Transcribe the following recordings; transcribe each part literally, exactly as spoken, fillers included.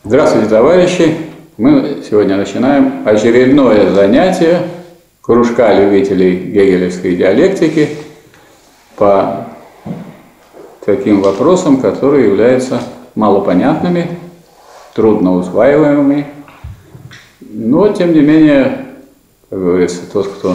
Здравствуйте, товарищи! Мы сегодня начинаем очередное занятие кружка любителей гегелевской диалектики по таким вопросам, которые являются малопонятными, трудно усваиваемыми, но, тем не менее, как говорится, тот, кто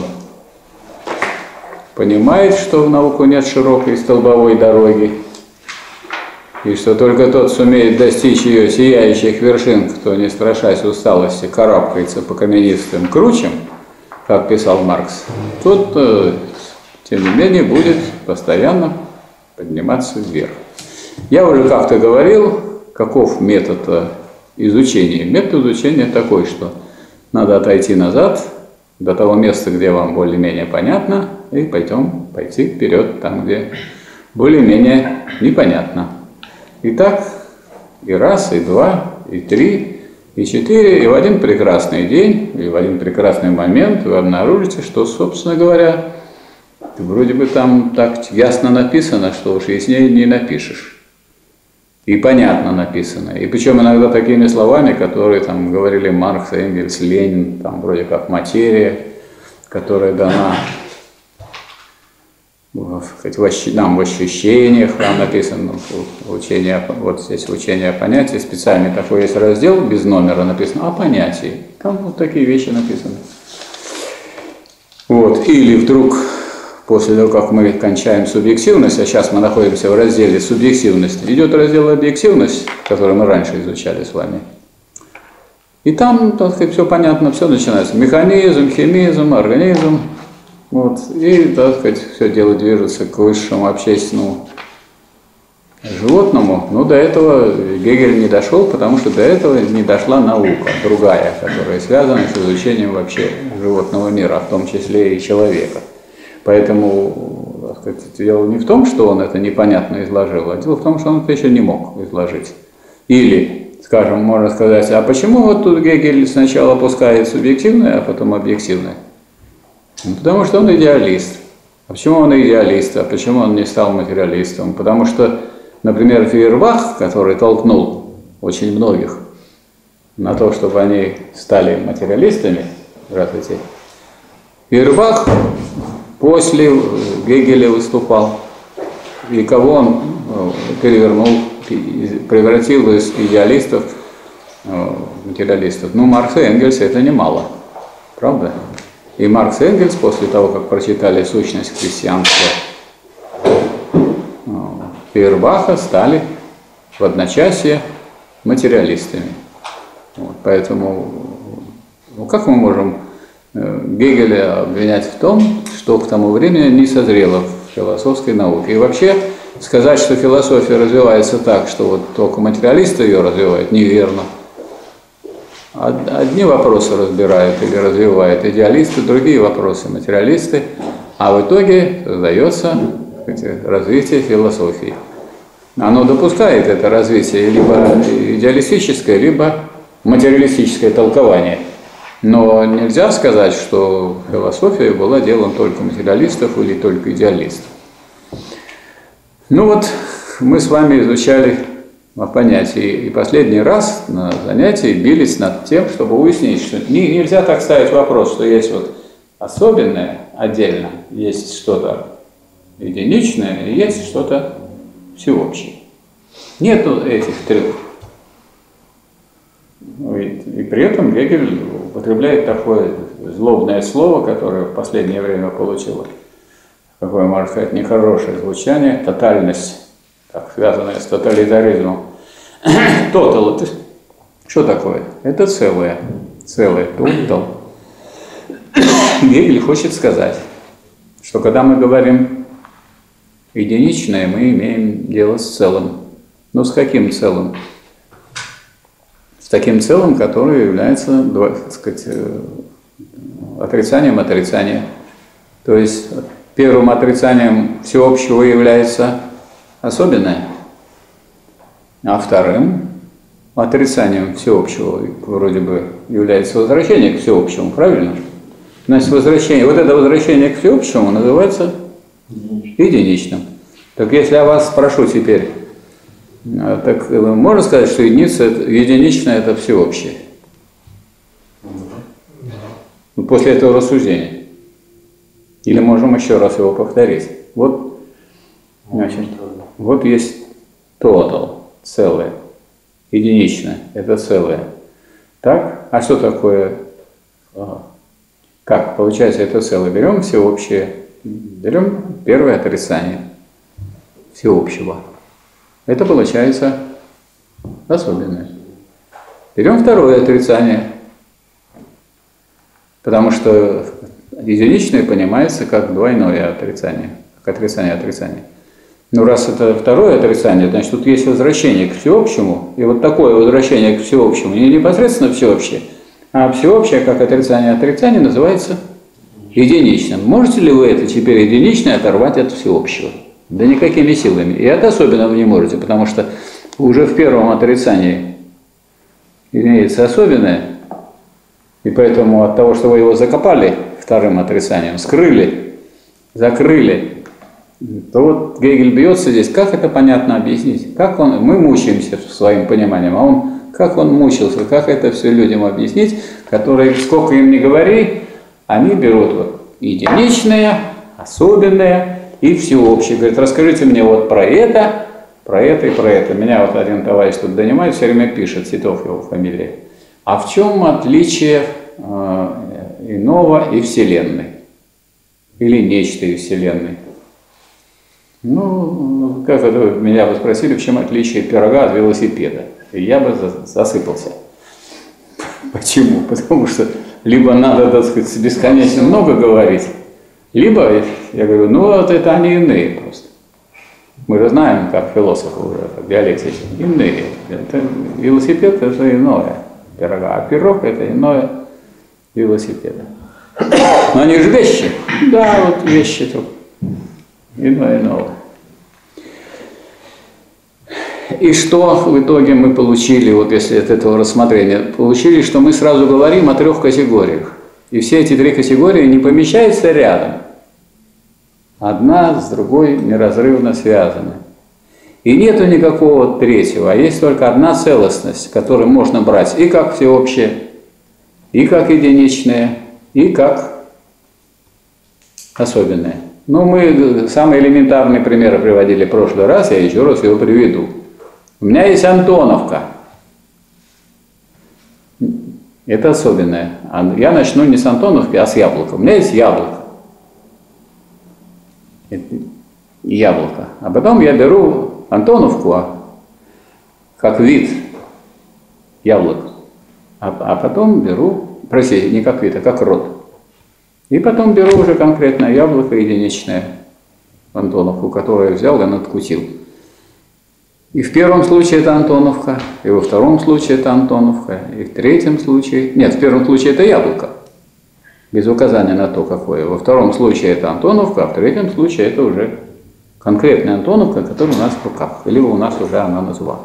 понимает, что в науку нет широкой столбовой дороги, и что только тот сумеет достичь ее сияющих вершин, кто, не страшась усталости, карабкается по каменистым кручам, как писал Маркс, тот, тем не менее, будет постоянно подниматься вверх. Я уже как-то говорил, каков метод изучения. Метод изучения такой, что надо отойти назад до того места, где вам более-менее понятно, и пойдем пойти вперед там, где более-менее непонятно. И так и раз, и два, и три, и четыре, и в один прекрасный день, и в один прекрасный момент вы обнаружите, что, собственно говоря, вроде бы там так ясно написано, что уж яснее не напишешь. И понятно написано. И причем иногда такими словами, которые там говорили Маркс, Энгельс, Ленин, там вроде как материя, которая дана нам в ощущениях, там написано учение, вот здесь учение о понятии, специальный такой есть раздел, без номера написано о понятии. Там вот такие вещи написаны. Вот. Или вдруг, после того, как мы кончаем субъективность, а сейчас мы находимся в разделе субъективность, идет раздел объективность, который мы раньше изучали с вами. И там, так сказать, все понятно, все начинается. Механизм, химизм, организм. Вот, и, так сказать, все дело движется к высшему общественному животному. Но до этого Гегель не дошел, потому что до этого не дошла наука, другая, которая связана с изучением вообще животного мира, в том числе и человека. Поэтому, так сказать, дело не в том, что он это непонятно изложил, а дело в том, что он это еще не мог изложить. Или, скажем, можно сказать, а почему вот тут Гегель сначала опускает субъективное, а потом объективное? Ну, потому что он идеалист. А почему он идеалист? А почему он не стал материалистом? Потому что, например, Фейербах, который толкнул очень многих на то, чтобы они стали материалистами, здравствуйте, Фейербах после Гегеля выступал. И кого он перевернул, превратил из идеалистов в материалистов? Ну, Маркс и Энгельс это немало, правда? И Маркс и Энгельс, после того, как прочитали сущность христианства Фейербаха, стали в одночасье материалистами. Вот, поэтому, ну, как мы можем Гегеля обвинять в том, что к тому времени не созрело в философской науке? И вообще сказать, что философия развивается так, что вот только материалисты ее развивают, неверно. Одни вопросы разбирают или развивают идеалисты, другие вопросы материалисты, а в итоге создается, сказать, развитие философии. Оно допускает это развитие либо идеалистическое, либо материалистическое толкование. Но нельзя сказать, что философия была делом только материалистов или только идеалистов. Ну вот, мы с вами изучали о понятии. И последний раз на занятии бились над тем, чтобы уяснить, что не, нельзя так ставить вопрос, что есть вот особенное отдельно, есть что-то единичное и есть что-то всеобщее. Нету этих трех. И, и при этом Гегель употребляет такое злобное слово, которое в последнее время получило, какое, можно сказать, нехорошее звучание, тотальность, так, связанное с тоталитаризмом. Тотал, это что такое? Это целое. Целое. Тотал. Гегель хочет сказать, что когда мы говорим единичное, мы имеем дело с целым. Но с каким целым? С таким целым, которое является, так сказать, отрицанием отрицания. То есть первым отрицанием всеобщего является особенное, а вторым отрицанием всеобщего вроде бы является возвращение к всеобщему, правильно? Значит, возвращение, вот это возвращение к всеобщему называется единичным. Так если я вас спрошу теперь, А, так можно сказать, что единица, единичное – это всеобщее? Ну, после этого рассуждения. Или можем еще раз его повторить. Вот, значит, вот есть total, целое. Единичное – это целое. Так? А что такое? Как? Получается, это целое. Берем всеобщее. Берем первое отрицание всеобщего. Это получается особенное. Берем второе отрицание. Потому что единичное понимается как двойное отрицание. Как отрицание отрицания. Ну, раз это второе отрицание, значит, тут есть возвращение к всеобщему. И вот такое возвращение к всеобщему не непосредственно всеобщее, а всеобщее, как отрицание отрицания, называется единичным. Можете ли вы это теперь единичное оторвать от всеобщего? Да никакими силами. И это особенно вы не можете, потому что уже в первом отрицании имеется особенное, и поэтому от того, что вы его закопали вторым отрицанием, скрыли, закрыли, то вот Гегель бьется здесь, как это понятно объяснить? Как он, мы мучаемся своим пониманием, а он, как он мучился, как это все людям объяснить, которые, сколько им ни говори, они берут вот единичное, особенное и всеобщее. Говорит, расскажите мне вот про это, про это и про это. Меня вот один товарищ тут донимает, все время пишет, Титов его фамилия. А в чем отличие э, иного и Вселенной? Или нечто из Вселенной? Ну, как это меня бы спросили, в чем отличие пирога от велосипеда? И я бы засыпался. Почему? Потому что либо надо, так сказать, бесконечно много говорить, либо, я говорю, ну вот это они иные просто. Мы же знаем, как философы уже, как диалектики, иные. Это, велосипед – это иное пирога, а пирог – это иное велосипеда. Но они же вещи. Да, вот вещи только. Иное новое. И что в итоге мы получили, вот если от этого рассмотрения, получили, что мы сразу говорим о трех категориях. И все эти три категории не помещаются рядом. Одна с другой неразрывно связаны. И нету никакого третьего, а есть только одна целостность, которую можно брать и как всеобщее, и как единичное, и как особенное. Ну, мы самые элементарные примеры приводили в прошлый раз, я еще раз его приведу. У меня есть Антоновка. Это особенное. Я начну не с Антоновки, а с яблока. У меня есть яблоко. Яблоко. А потом я беру Антоновку как вид яблок. А, а потом беру, простите, не как вид, а как род. И потом беру уже конкретное яблоко единичное, Антоновку, которое я взял и надкусил. И в первом случае это Антоновка, и во втором случае это Антоновка, и в третьем случае... Нет, в первом случае это яблоко, без указания на то, какое. Во втором случае это Антоновка, а в третьем случае это уже конкретная Антоновка, которая у нас в руках, либо у нас уже она назвала.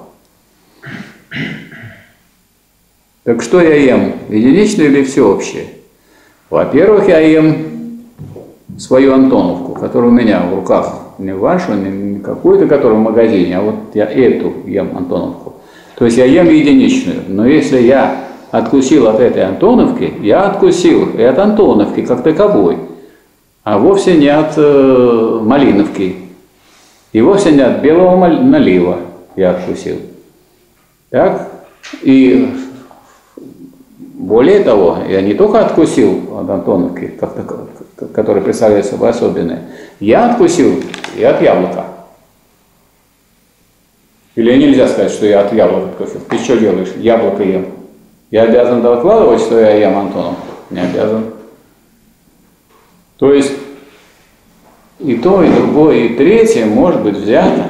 Так что я ем, единичное или всеобщее? Во-первых, я ем свою Антоновку, которая у меня в руках, не вашу, не какую-то, которую в магазине, а вот я эту ем Антоновку. То есть я ем единичную. Но если я откусил от этой Антоновки, я откусил и от Антоновки как таковой, а вовсе не от э, Малиновки, и вовсе не от белого налива я откусил. Так? И более того, я не только откусил от Антоновки, как который представляет собой особенное, я откусил и от яблока. Или нельзя сказать, что я от яблока откусил? Ты что делаешь? Яблоко ем. Я обязан докладывать, что я ем Антоновку? Не обязан. То есть и то, и другое, и третье может быть взято.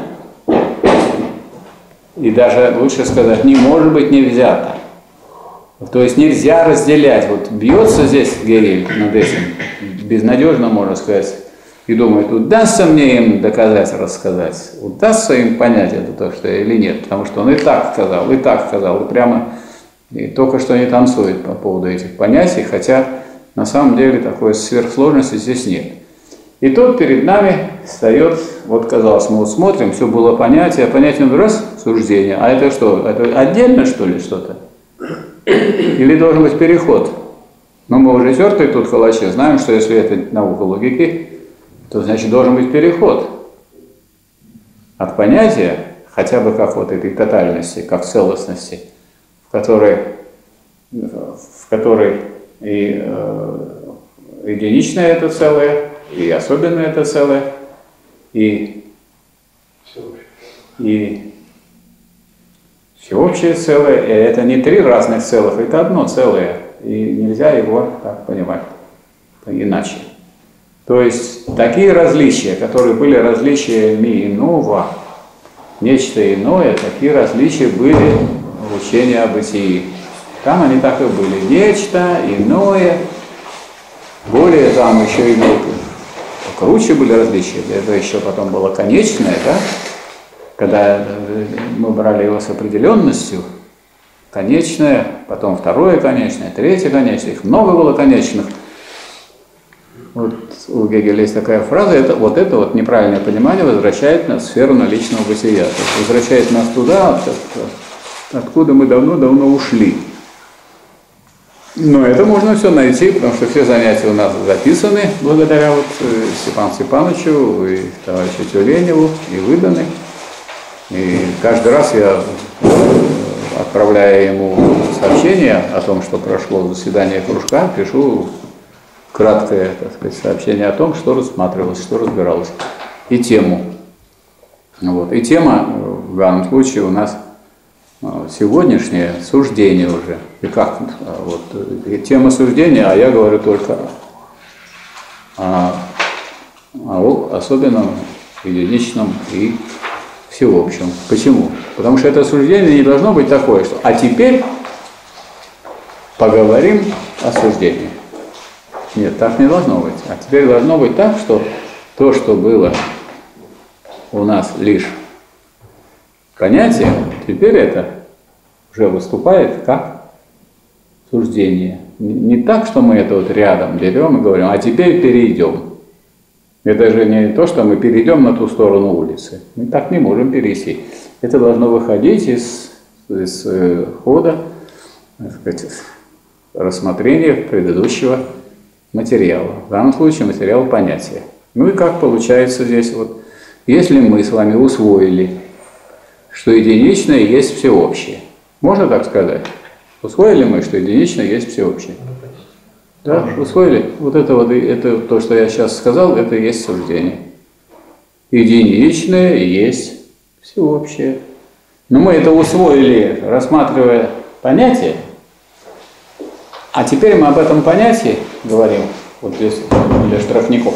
И даже лучше сказать, не может быть не взято. То есть нельзя разделять. Вот бьется здесь Гегель над этим, безнадежно, можно сказать, и думает, удастся мне им доказать, рассказать, удастся им понять это то, что я или нет, потому что он и так сказал, и так сказал, и прямо и только что не танцует по поводу этих понятий, хотя на самом деле такой сверхсложности здесь нет. И тут перед нами встает, вот казалось, мы вот смотрим, все было понятие, а понятие раз суждение, а это что, это отдельно что ли что-то? Или должен быть переход? Но мы уже тертые тут калачи, знаем, что если это наука логики, то значит должен быть переход от понятия, хотя бы как вот этой тотальности, как целостности, в которой, в которой и э, единичное это целое, и особенное это целое, и, и всеобщее целое, и это не три разных целых, это одно целое, и нельзя его так понимать иначе. То есть такие различия, которые были различиями иного, нечто иное, такие различия были в учении о бытии. Там они так и были. Нечто иное, более там еще и круче были различия. Это еще потом было конечное, да? Когда мы брали его с определенностью, конечное, потом второе конечное, третье конечное, их много было конечных. Вот у Гегеля есть такая фраза, это, вот это вот неправильное понимание возвращает нас в сферу наличного бытия. То есть возвращает нас туда, откуда мы давно-давно ушли. Но это можно все найти, потому что все занятия у нас записаны благодаря вот Степану Степановичу и товарищу Тюленеву, и выданы. И каждый раз я, отправляя ему сообщение о том, что прошло заседание кружка, пишу краткое, так сказать, сообщение о том, что рассматривалось, что разбиралось, и тему. Вот. И тема в данном случае у нас сегодняшнее суждение уже. И как вот, и тема суждения, а я говорю только о, о особенном, единичном и всеобщем. Почему? Потому что это суждение не должно быть такое, что а теперь поговорим о суждении. Нет, так не должно быть. А теперь должно быть так, что то, что было у нас лишь понятие, теперь это уже выступает как суждение. Не так, что мы это вот рядом берем и говорим, а теперь перейдем. Это же не то, что мы перейдем на ту сторону улицы. Мы так не можем перейти. Это должно выходить из, из э, хода, так сказать, рассмотрения предыдущего материала. В данном случае материал понятия. Ну и как получается здесь вот, если мы с вами усвоили, что единичное есть всеобщее. Можно так сказать? Усвоили мы, что единичное есть всеобщее? Да, усвоили? Вот это вот, это то, что я сейчас сказал, это и есть суждение. Единичное есть всеобщее. Но мы это усвоили, рассматривая понятие, а теперь мы об этом понятии говорим, вот здесь для штрафников.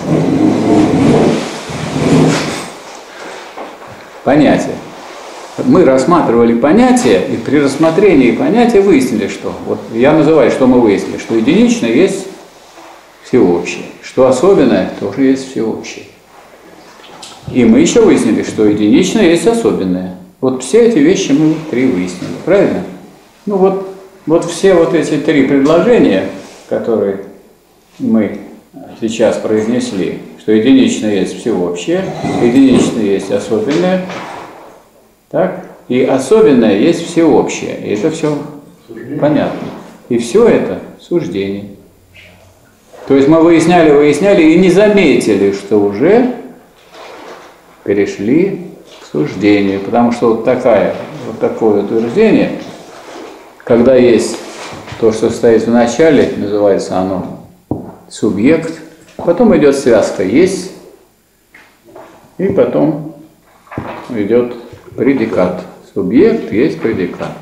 Понятие. Мы рассматривали понятие, и при рассмотрении понятия выяснили, что, вот я называю, что мы выяснили, что единичное есть всеобщее, что особенное тоже есть всеобщее. И мы еще выяснили, что единичное есть особенное. Вот все эти вещи мы три выяснили, правильно? Ну вот, вот все вот эти три предложения, которые мы сейчас произнесли, что единичное есть всеобщее, единичное есть особенное, так? И особенное есть всеобщее. И это все суждение. Понятно. И все это суждение. То есть мы выясняли, выясняли и не заметили, что уже перешли к суждению. Потому что вот, такая, вот такое утверждение, когда есть то, что стоит в начале, называется оно субъект, потом идет связка «есть», и потом идет предикат. Субъект есть предикат.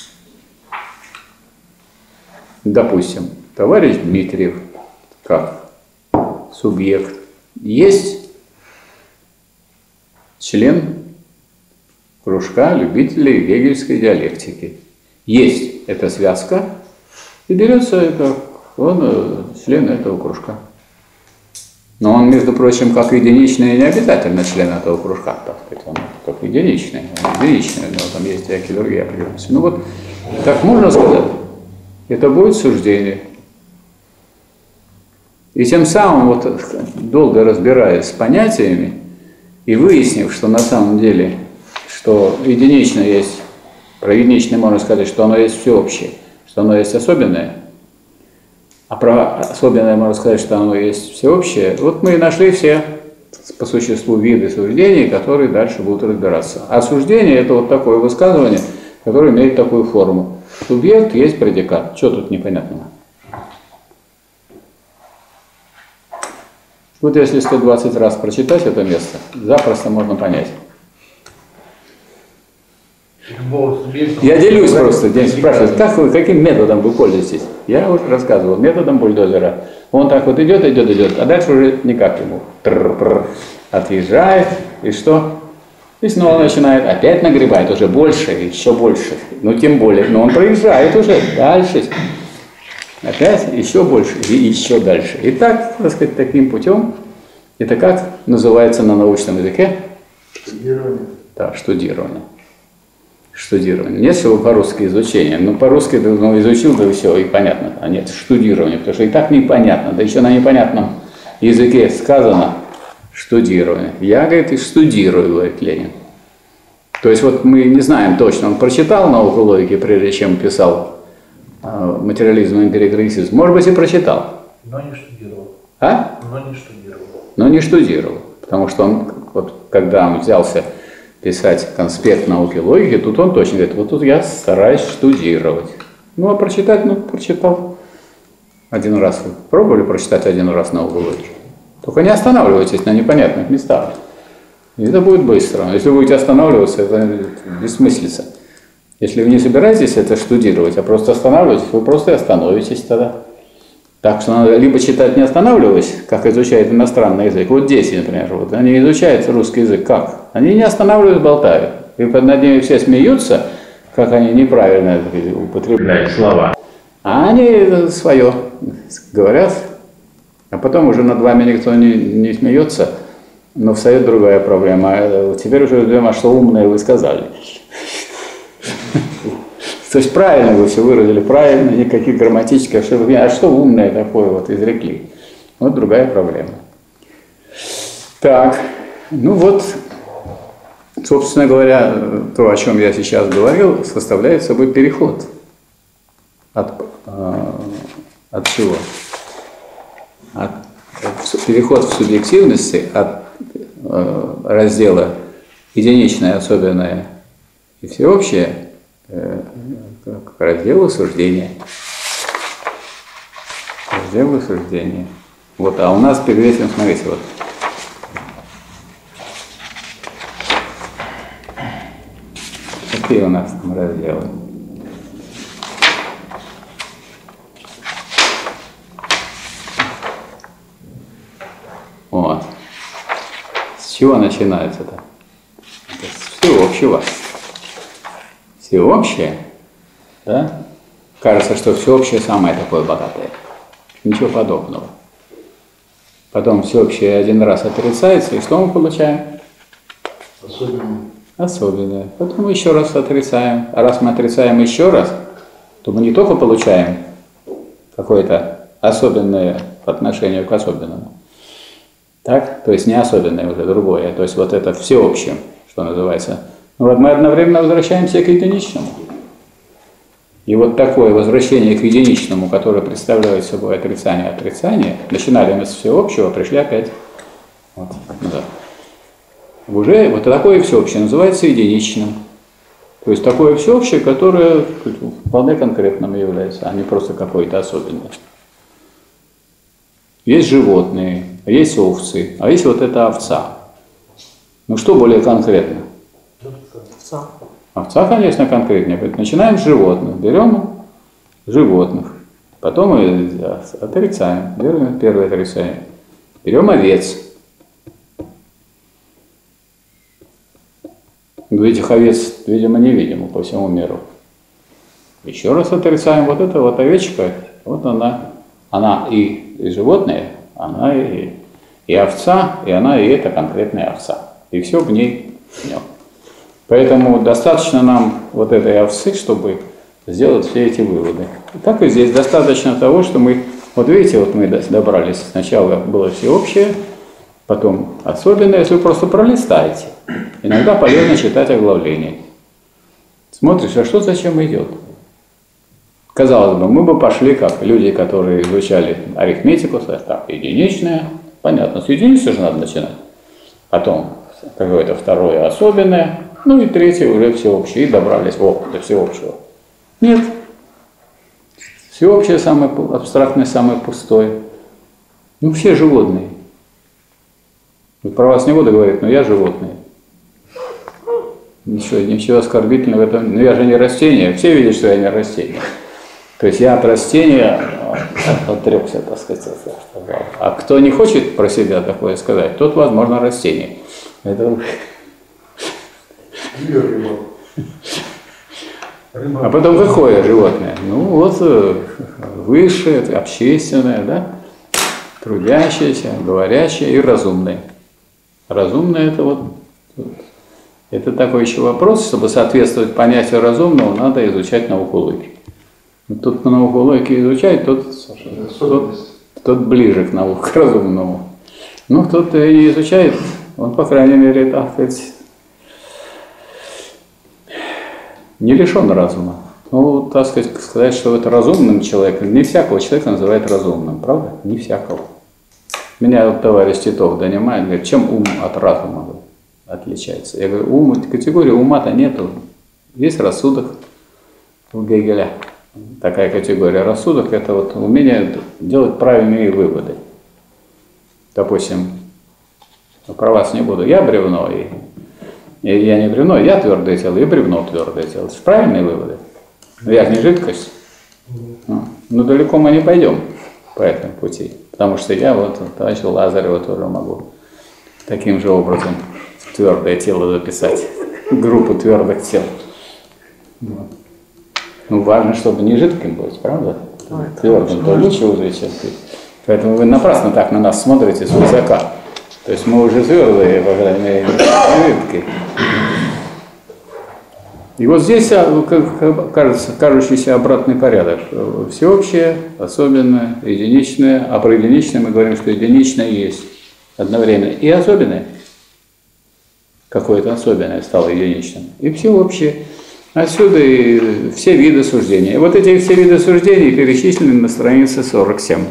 Допустим, товарищ Дмитриев, как субъект, есть член кружка любителей гегельской диалектики. Есть эта связка, и берется как он член этого кружка. Но он, между прочим, как единичный, не обязательно член этого кружка, так сказать, он как единичный, он единичный, у него там есть всякие другие определенности. Ну вот, так можно сказать, это будет суждение. И тем самым, вот, долго разбираясь с понятиями и выяснив, что на самом деле, что единичное есть, про единичное можно сказать, что оно есть всеобщее, что оно есть особенное, а про особенное можно сказать, что оно есть всеобщее, вот мы и нашли все по существу виды суждений, которые дальше будут разбираться. А суждение – это вот такое высказывание, которое имеет такую форму. Субъект есть предикат. Что тут непонятного? Вот если сто двадцать раз прочитать это место, запросто можно понять. Я делюсь просто. День спрашивает, как вы, каким методом вы пользуетесь? Я уже рассказывал, методом бульдозера. Он так вот идет, идет, идет, а дальше уже никак ему. Тр-пр, отъезжает, и что? И снова начинает, опять нагребает, уже больше, еще больше. Ну, тем более, но он проезжает уже дальше. Опять еще больше и еще дальше. И так, так сказать, таким путем, это как называется на научном языке? Штудирование. Да, штудирование. Штудирование. Нет всего по-русски изучения. Ну, по-русски ну, изучил, да и все, и понятно. А нет, штудирование, потому что и так непонятно. Да еще на непонятном языке сказано штудирование. Я, говорит, и штудирую, говорит Ленин. То есть вот мы не знаем точно, он прочитал науку логики, прежде чем писал материализм и эмпирикритизм. Может быть, и прочитал. Но не штудировал. А? Но не штудировал. Но не штудировал. Потому что он, вот, когда он взялся писать конспект науки логики, тут он точно говорит, вот тут я стараюсь штудировать. Ну, а прочитать, ну, прочитал. Один раз вы пробовали прочитать один раз науку логики? Только не останавливайтесь на непонятных местах. И это будет быстро. Если вы будете останавливаться, это бессмыслица. Если вы не собираетесь это штудировать, а просто останавливаетесь, вы просто и остановитесь тогда. Так что надо либо читать не останавливаясь, как изучает иностранный язык. Вот дети, например, вот, они изучают русский язык как? Они не останавливаются, болтают. И над ними все смеются, как они неправильно употребляют слова. А они свое говорят, а потом уже над вами никто не, не смеется, но встает другая проблема. Теперь уже ждем, а что умное вы сказали. То есть правильно вы все выразили, правильно, никаких грамматических ошибок. А что умное такое вот изрекли? Вот другая проблема. Так, ну вот, собственно говоря, то, о чем я сейчас говорил, составляет собой переход. От, э, от чего? От, переход в субъективности от э, раздела единичное, особенное и всеобщее к разделу суждения. Разделу суждения. Вот, а у нас перед этим, смотрите, вот. Какие у нас там разделы? Вот. С чего начинается-то? С всеобщего. Всеобщее, да? Кажется, что всеобщее самое такое богатое. Ничего подобного. Потом всеобщее один раз отрицается, и что мы получаем? Особенное. Особенное. Потом еще раз отрицаем. А раз мы отрицаем еще раз, то мы не только получаем какое-то особенное по отношению к особенному. Так? То есть не особенное уже, другое. То есть вот это всеобщее, что называется. Вот мы одновременно возвращаемся к единичному. И вот такое возвращение к единичному, которое представляет собой отрицание отрицания, начинали мы с всеобщего, пришли опять вот, назад. Уже вот такое всеобщее называется единичным. То есть такое всеобщее, которое вполне конкретным является, а не просто какое-то особенное. Есть животные, есть овцы, а есть вот эта овца. Ну что более конкретно? Овца. Овца, конечно, конкретнее. Начинаем с животных. Берем животных. Потом мы отрицаем. Берем первое отрицание. Берем овец. Этих овец, видимо, не видимо по всему миру. Еще раз отрицаем. Вот эта вот овечка, вот она. Она и, и животное, она и, и овца, и она и это конкретная овца. И все в ней в нем. Поэтому достаточно нам вот этой овцы, чтобы сделать все эти выводы. И так и здесь достаточно того, что мы, вот видите, вот мы добрались, сначала было всеобщее, Потом особенно, если вы просто пролистаете. Иногда полезно читать оглавление. Смотришь, а что зачем идет? Казалось бы, мы бы пошли, как люди, которые изучали арифметику, так, единичная, понятно, с единицы же надо начинать. Потом какое-то второе особенное, ну и третье уже всеобщее, и добрались о, до всеобщего. Нет. Всеобщее самое абстрактное, самое пустое. Ну, все животные. Про вас не буду говорить, но я животное. Ничего, ничего оскорбительного в этом. Ну, я же не растение. Все видят, что я не растение. То есть я от растения отрекся, так сказать. А кто не хочет про себя такое сказать, тот, возможно, растение. Это... А потом какое животное? Ну вот высшее, общественное, да? Трудящееся, говорящее и разумное. Разумное это вот, это такой еще вопрос, чтобы соответствовать понятию разумного, надо изучать науку логики. Тот, кто науку логики изучает, тот, тот, тот ближе к науке, к разумному. Ну, кто-то и изучает, он, по крайней мере, так сказать, не лишен разума. Ну, так сказать, сказать, что это разумным человеком, не всякого человека называют разумным, правда? Не всякого. Меня вот товарищ Титов донимает, говорит, чем ум от разума отличается? Я говорю, ум, категории ума-то нету. Есть рассудок у Гегеля. Такая категория. Рассудок – это вот умение делать правильные выводы. Допустим, про вас не буду. Я бревно, и, и я не бревно, я твердое тело, и бревно твердое тело. Это же правильные выводы. Но я же не жидкость. Ну, но далеко мы не пойдем по этому пути. Потому что я вот, товарища Лазарева тоже могу таким же образом твердое тело записать, группу твердых тел. Вот. Ну, важно, чтобы не жидким быть, правда? Ой, твердым, то лучше уже, чем ты. Поэтому вы напрасно так на нас смотрите свысока. То есть мы уже твердые, по крайней мере, не жидкие. И вот здесь кажется, кажущийся обратный порядок. Всеобщее, особенное, единичное. А про единичное мы говорим, что единичное есть одновременно и особенное. Какое-то особенное стало единичным. И всеобщее. Отсюда и все виды суждений. И вот эти все виды суждений перечислены на странице сорок семь.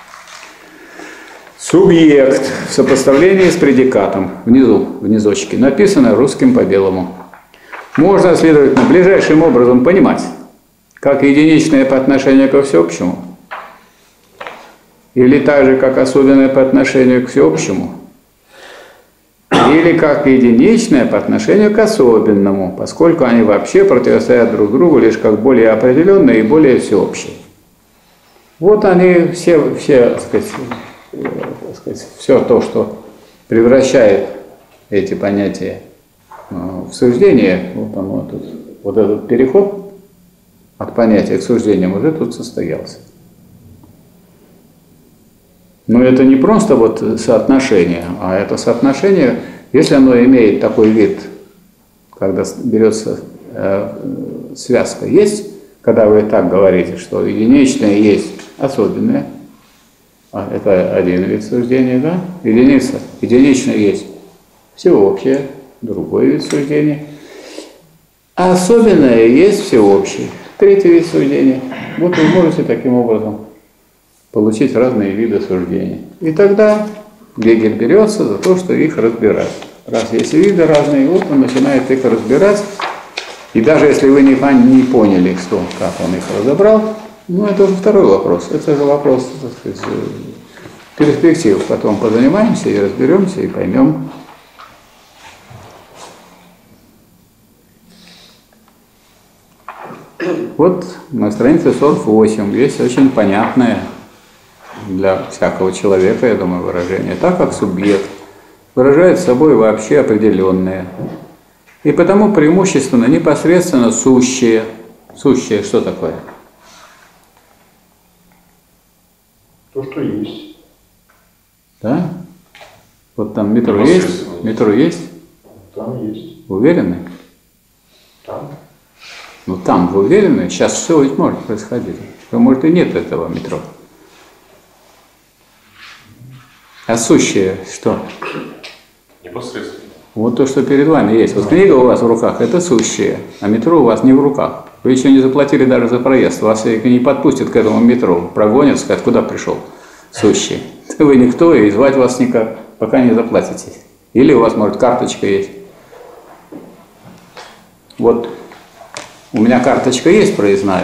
Субъект в сопоставлении с предикатом. Внизу, в низочке. Написано русским по белому. Можно, следовательно, ближайшим образом понимать, как единичное по отношению ко всеобщему, или так же, как особенное по отношению к всеобщему, или как единичное по отношению к особенному, поскольку они вообще противостоят друг другу лишь как более определенные и более всеобщие. Вот они все, все так сказать, так сказать, все то, что превращает эти понятия в суждение, вот, оно тут, вот этот переход от понятия к суждениям уже тут состоялся. Но это не просто вот соотношение, а это соотношение, если оно имеет такой вид, когда берется э, связка, есть, когда вы так говорите, что единичное есть особенное, а это один вид суждения, да? Единица, единичное есть всеобщее, другой вид суждения. А особенное есть всеобщее. Третий вид суждения. Вот вы можете таким образом получить разные виды суждений. И тогда Гегель берется за то, что их разбирать. Раз есть виды разные, вот он начинает их разбирать. И даже если вы не, не поняли, что, как он их разобрал, ну это уже второй вопрос. Это же вопрос, так сказать, перспектив. Потом позанимаемся и разберемся, и поймем. Вот на странице сорок восемь есть очень понятное для всякого человека, я думаю, выражение. Так как субъект выражает собой вообще определенное. И потому преимущественно непосредственно сущее. Сущее что такое? То, что есть. Да? Вот там метро есть? Метро есть? Там есть. Уверены? Там. Ну там вы уверены? Сейчас все ведь может происходить. Может и нет этого метро. А сущее что? Непосредственно. Вот то, что перед вами есть. Вот книга у вас в руках, это сущее, а метро у вас не в руках. Вы еще не заплатили даже за проезд. Вас не подпустят к этому метро. Прогонят, скажут, куда пришел сущий. Вы никто, и звать вас никак, пока не заплатите. Или у вас, может, карточка есть. Вот у меня карточка есть проездная.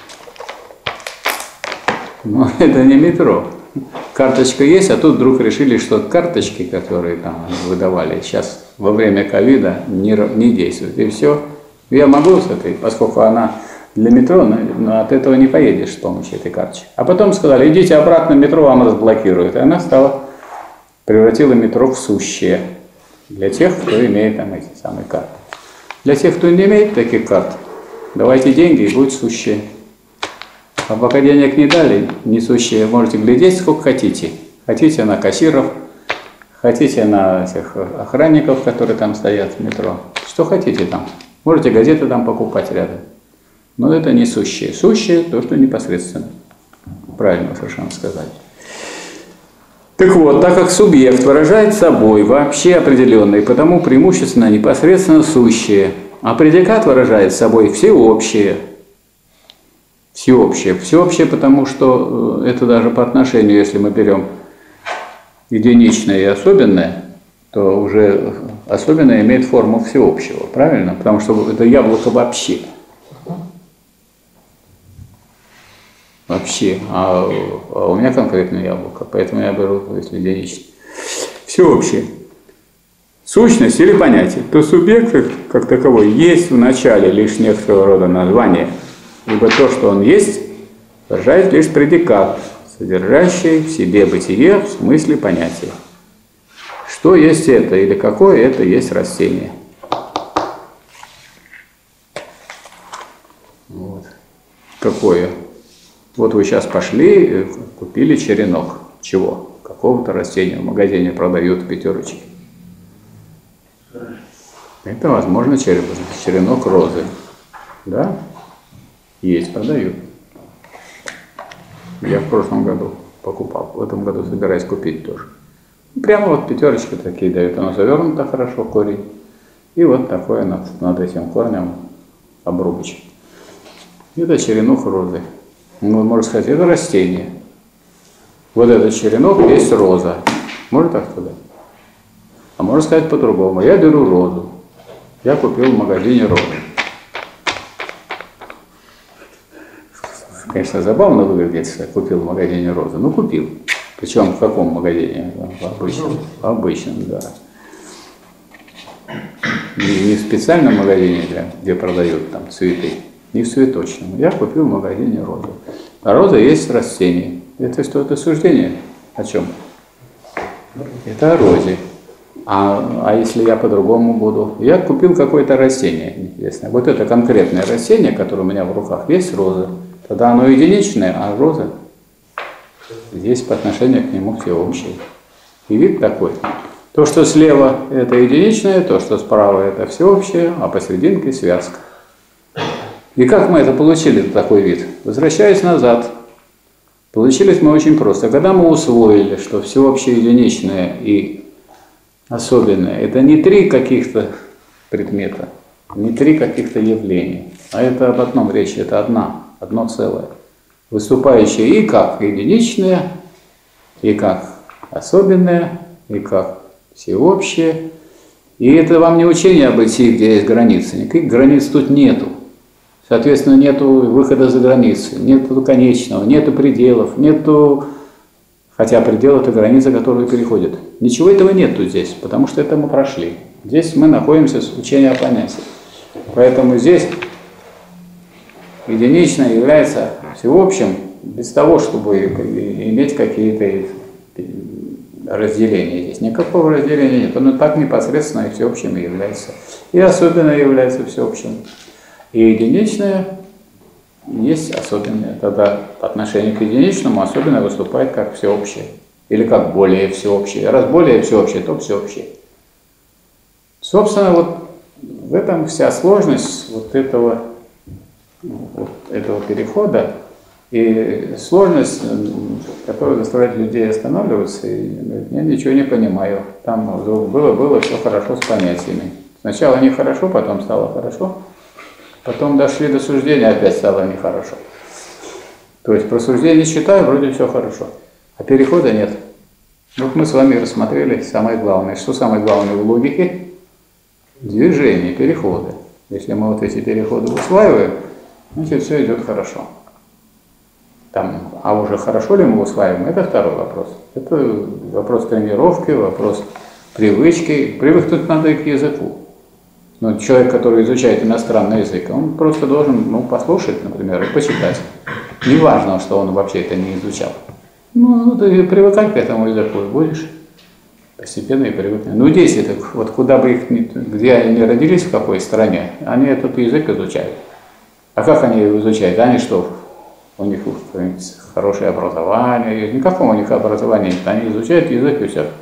Но это не метро. Карточка есть, а тут вдруг решили, что карточки, которые там выдавали, сейчас во время ковида не, не действуют. И все. Я могу с этой, поскольку она для метро, но, но от этого не поедешь с помощью этой карточки. А потом сказали, идите обратно, метро вам разблокирует. И она стала, превратила метро в сущее. Для тех, кто имеет там эти самые карты. Для тех, кто не имеет таких карт, давайте деньги и будет сущее. А пока денег не дали, несущие, можете глядеть сколько хотите. Хотите на кассиров, хотите на этих охранников, которые там стоят в метро. Что хотите там. Можете газеты там покупать рядом. Но это не сущее. Сущее то, что непосредственно. Правильно совершенно сказать. Так вот, так как субъект выражает собой вообще определенный, потому преимущественно непосредственно сущее, а предикат выражает собой всеобщее. Всеобщее. Всеобщее, потому что это даже по отношению, если мы берем единичное и особенное, то уже особенное имеет форму всеобщего, правильно? Потому что это яблоко вообще. Вообще. А, а у меня конкретное яблоко, поэтому я беру, если единичное. Всеобщее. Сущность или понятие. То субъект, как таковой, есть в начале лишь некоторого рода название. Ибо то, что он есть, выражает лишь предикат, содержащий в себе бытие в смысле понятия. Что есть это или какое это есть растение. Вот. Какое? Вот вы сейчас пошли, купили черенок. Чего? Какого-то растения в магазине продают в пятерочке. Это, возможно, черенок розы. Да? Есть, продают. Я в прошлом году покупал. В этом году собираюсь купить тоже. Прямо вот пятерочки такие дают. Оно завернуто хорошо, корень. И вот такое над, над этим корнем обрубочек. Это черенок розы. Ну, можно сказать, это растение. Вот этот черенок есть роза. Можно так сказать? А можно сказать по-другому. Я беру розу. Я купил в магазине розу. Конечно, забавно выглядит, что я купил в магазине розы. Ну, купил. Причем в каком магазине? В обычном. В обычном, да. Не, не в специальном магазине, где продают там цветы, не в цветочном. Я купил в магазине розу. А роза есть растение. Это что? Это суждение о чем? Это о розе. А, а если я по-другому буду? Я купил какое-то растение интересное. Вот это конкретное растение, которое у меня в руках, есть роза. Тогда оно единичное, а роза здесь по отношению к нему всеобщее. И вид такой. То, что слева это единичное, то, что справа это всеобщее, а посерединке связка. И как мы это получили, такой вид? Возвращаясь назад, получились мы очень просто. Когда мы усвоили, что всеобщее, единичное и особенное, это не три каких-то предмета, не три каких-то явления, а это об одном речи, это одна. Одно целое, выступающее и как единичное, и как особенное, и как всеобщее. И это вам не учение о бытии, где есть границы. Никаких границ тут нету. Соответственно, нету выхода за границы, нету конечного, нету пределов, нету... Хотя предел – это граница, которую переходит. Ничего этого нету здесь, потому что это мы прошли. Здесь мы находимся с учением о понятии. Поэтому здесь... Единичное является всеобщим без того, чтобы иметь какие-то разделения. Здесь никакого разделения нет. Оно так непосредственно и всеобщим является. И особенное является всеобщим. И единичное есть особенное. Тогда по отношению к единичному особенное выступает как всеобщее. Или как более всеобщее. Раз более всеобщее, то всеобщее. Собственно, вот в этом вся сложность вот этого вот этого перехода И сложность, которая заставляет людей останавливаться, и говорит, я ничего не понимаю. Там было, было все хорошо с понятиями. Сначала нехорошо, потом стало хорошо, потом дошли до суждения, опять стало нехорошо. То есть про суждение считаю, вроде все хорошо, а перехода нет. Вот мы с вами рассмотрели самое главное. Что самое главное в логике? Движение, переходы. Если мы вот эти переходы усваиваем, значит все идет хорошо. Там, а уже хорошо ли мы усваиваем, это второй вопрос. Это вопрос тренировки, вопрос привычки. Привыкнуть надо и к языку. Но человек, который изучает иностранный язык, он просто должен ну, послушать, например, и почитать. Не важно, что он вообще это не изучал. Ну, ты привыкай к этому языку и будешь постепенно и привыкнуть. Ну, дети, так, вот куда бы их, где они не родились, в какой стране, они этот язык изучают. А как они его изучают? Они что, у них хорошее образование? Никакого у них образования нет. Они изучают язык и все.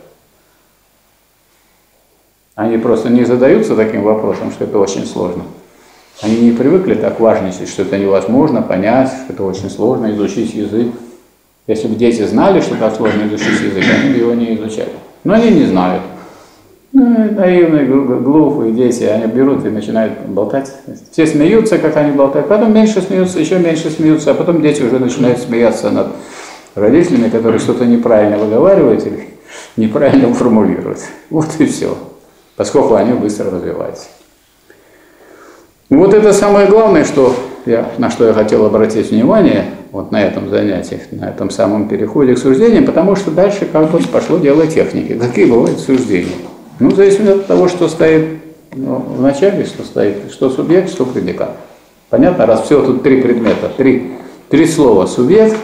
Они просто не задаются таким вопросом, что это очень сложно. Они не привыкли так важничать, что это невозможно понять, что это очень сложно изучить язык. Если бы дети знали, что так сложно изучить язык, они бы его не изучали. Но они не знают. Ну, наивные, глупые дети, они берут и начинают болтать. Все смеются, как они болтают, потом меньше смеются, еще меньше смеются, а потом дети уже начинают смеяться над родителями, которые что-то неправильно выговаривают или неправильно формулируют. Вот и все. Поскольку они быстро развиваются. Вот это самое главное, что я, на что я хотел обратить внимание вот на этом занятии, на этом самом переходе к суждениям, потому что дальше как бы пошло дело техники. Какие бывают суждения? Ну, в зависимости от того, что стоит ну, в начале, что стоит, что субъект, что предикат. Понятно? Раз всего тут три предмета, три, три слова: субъект,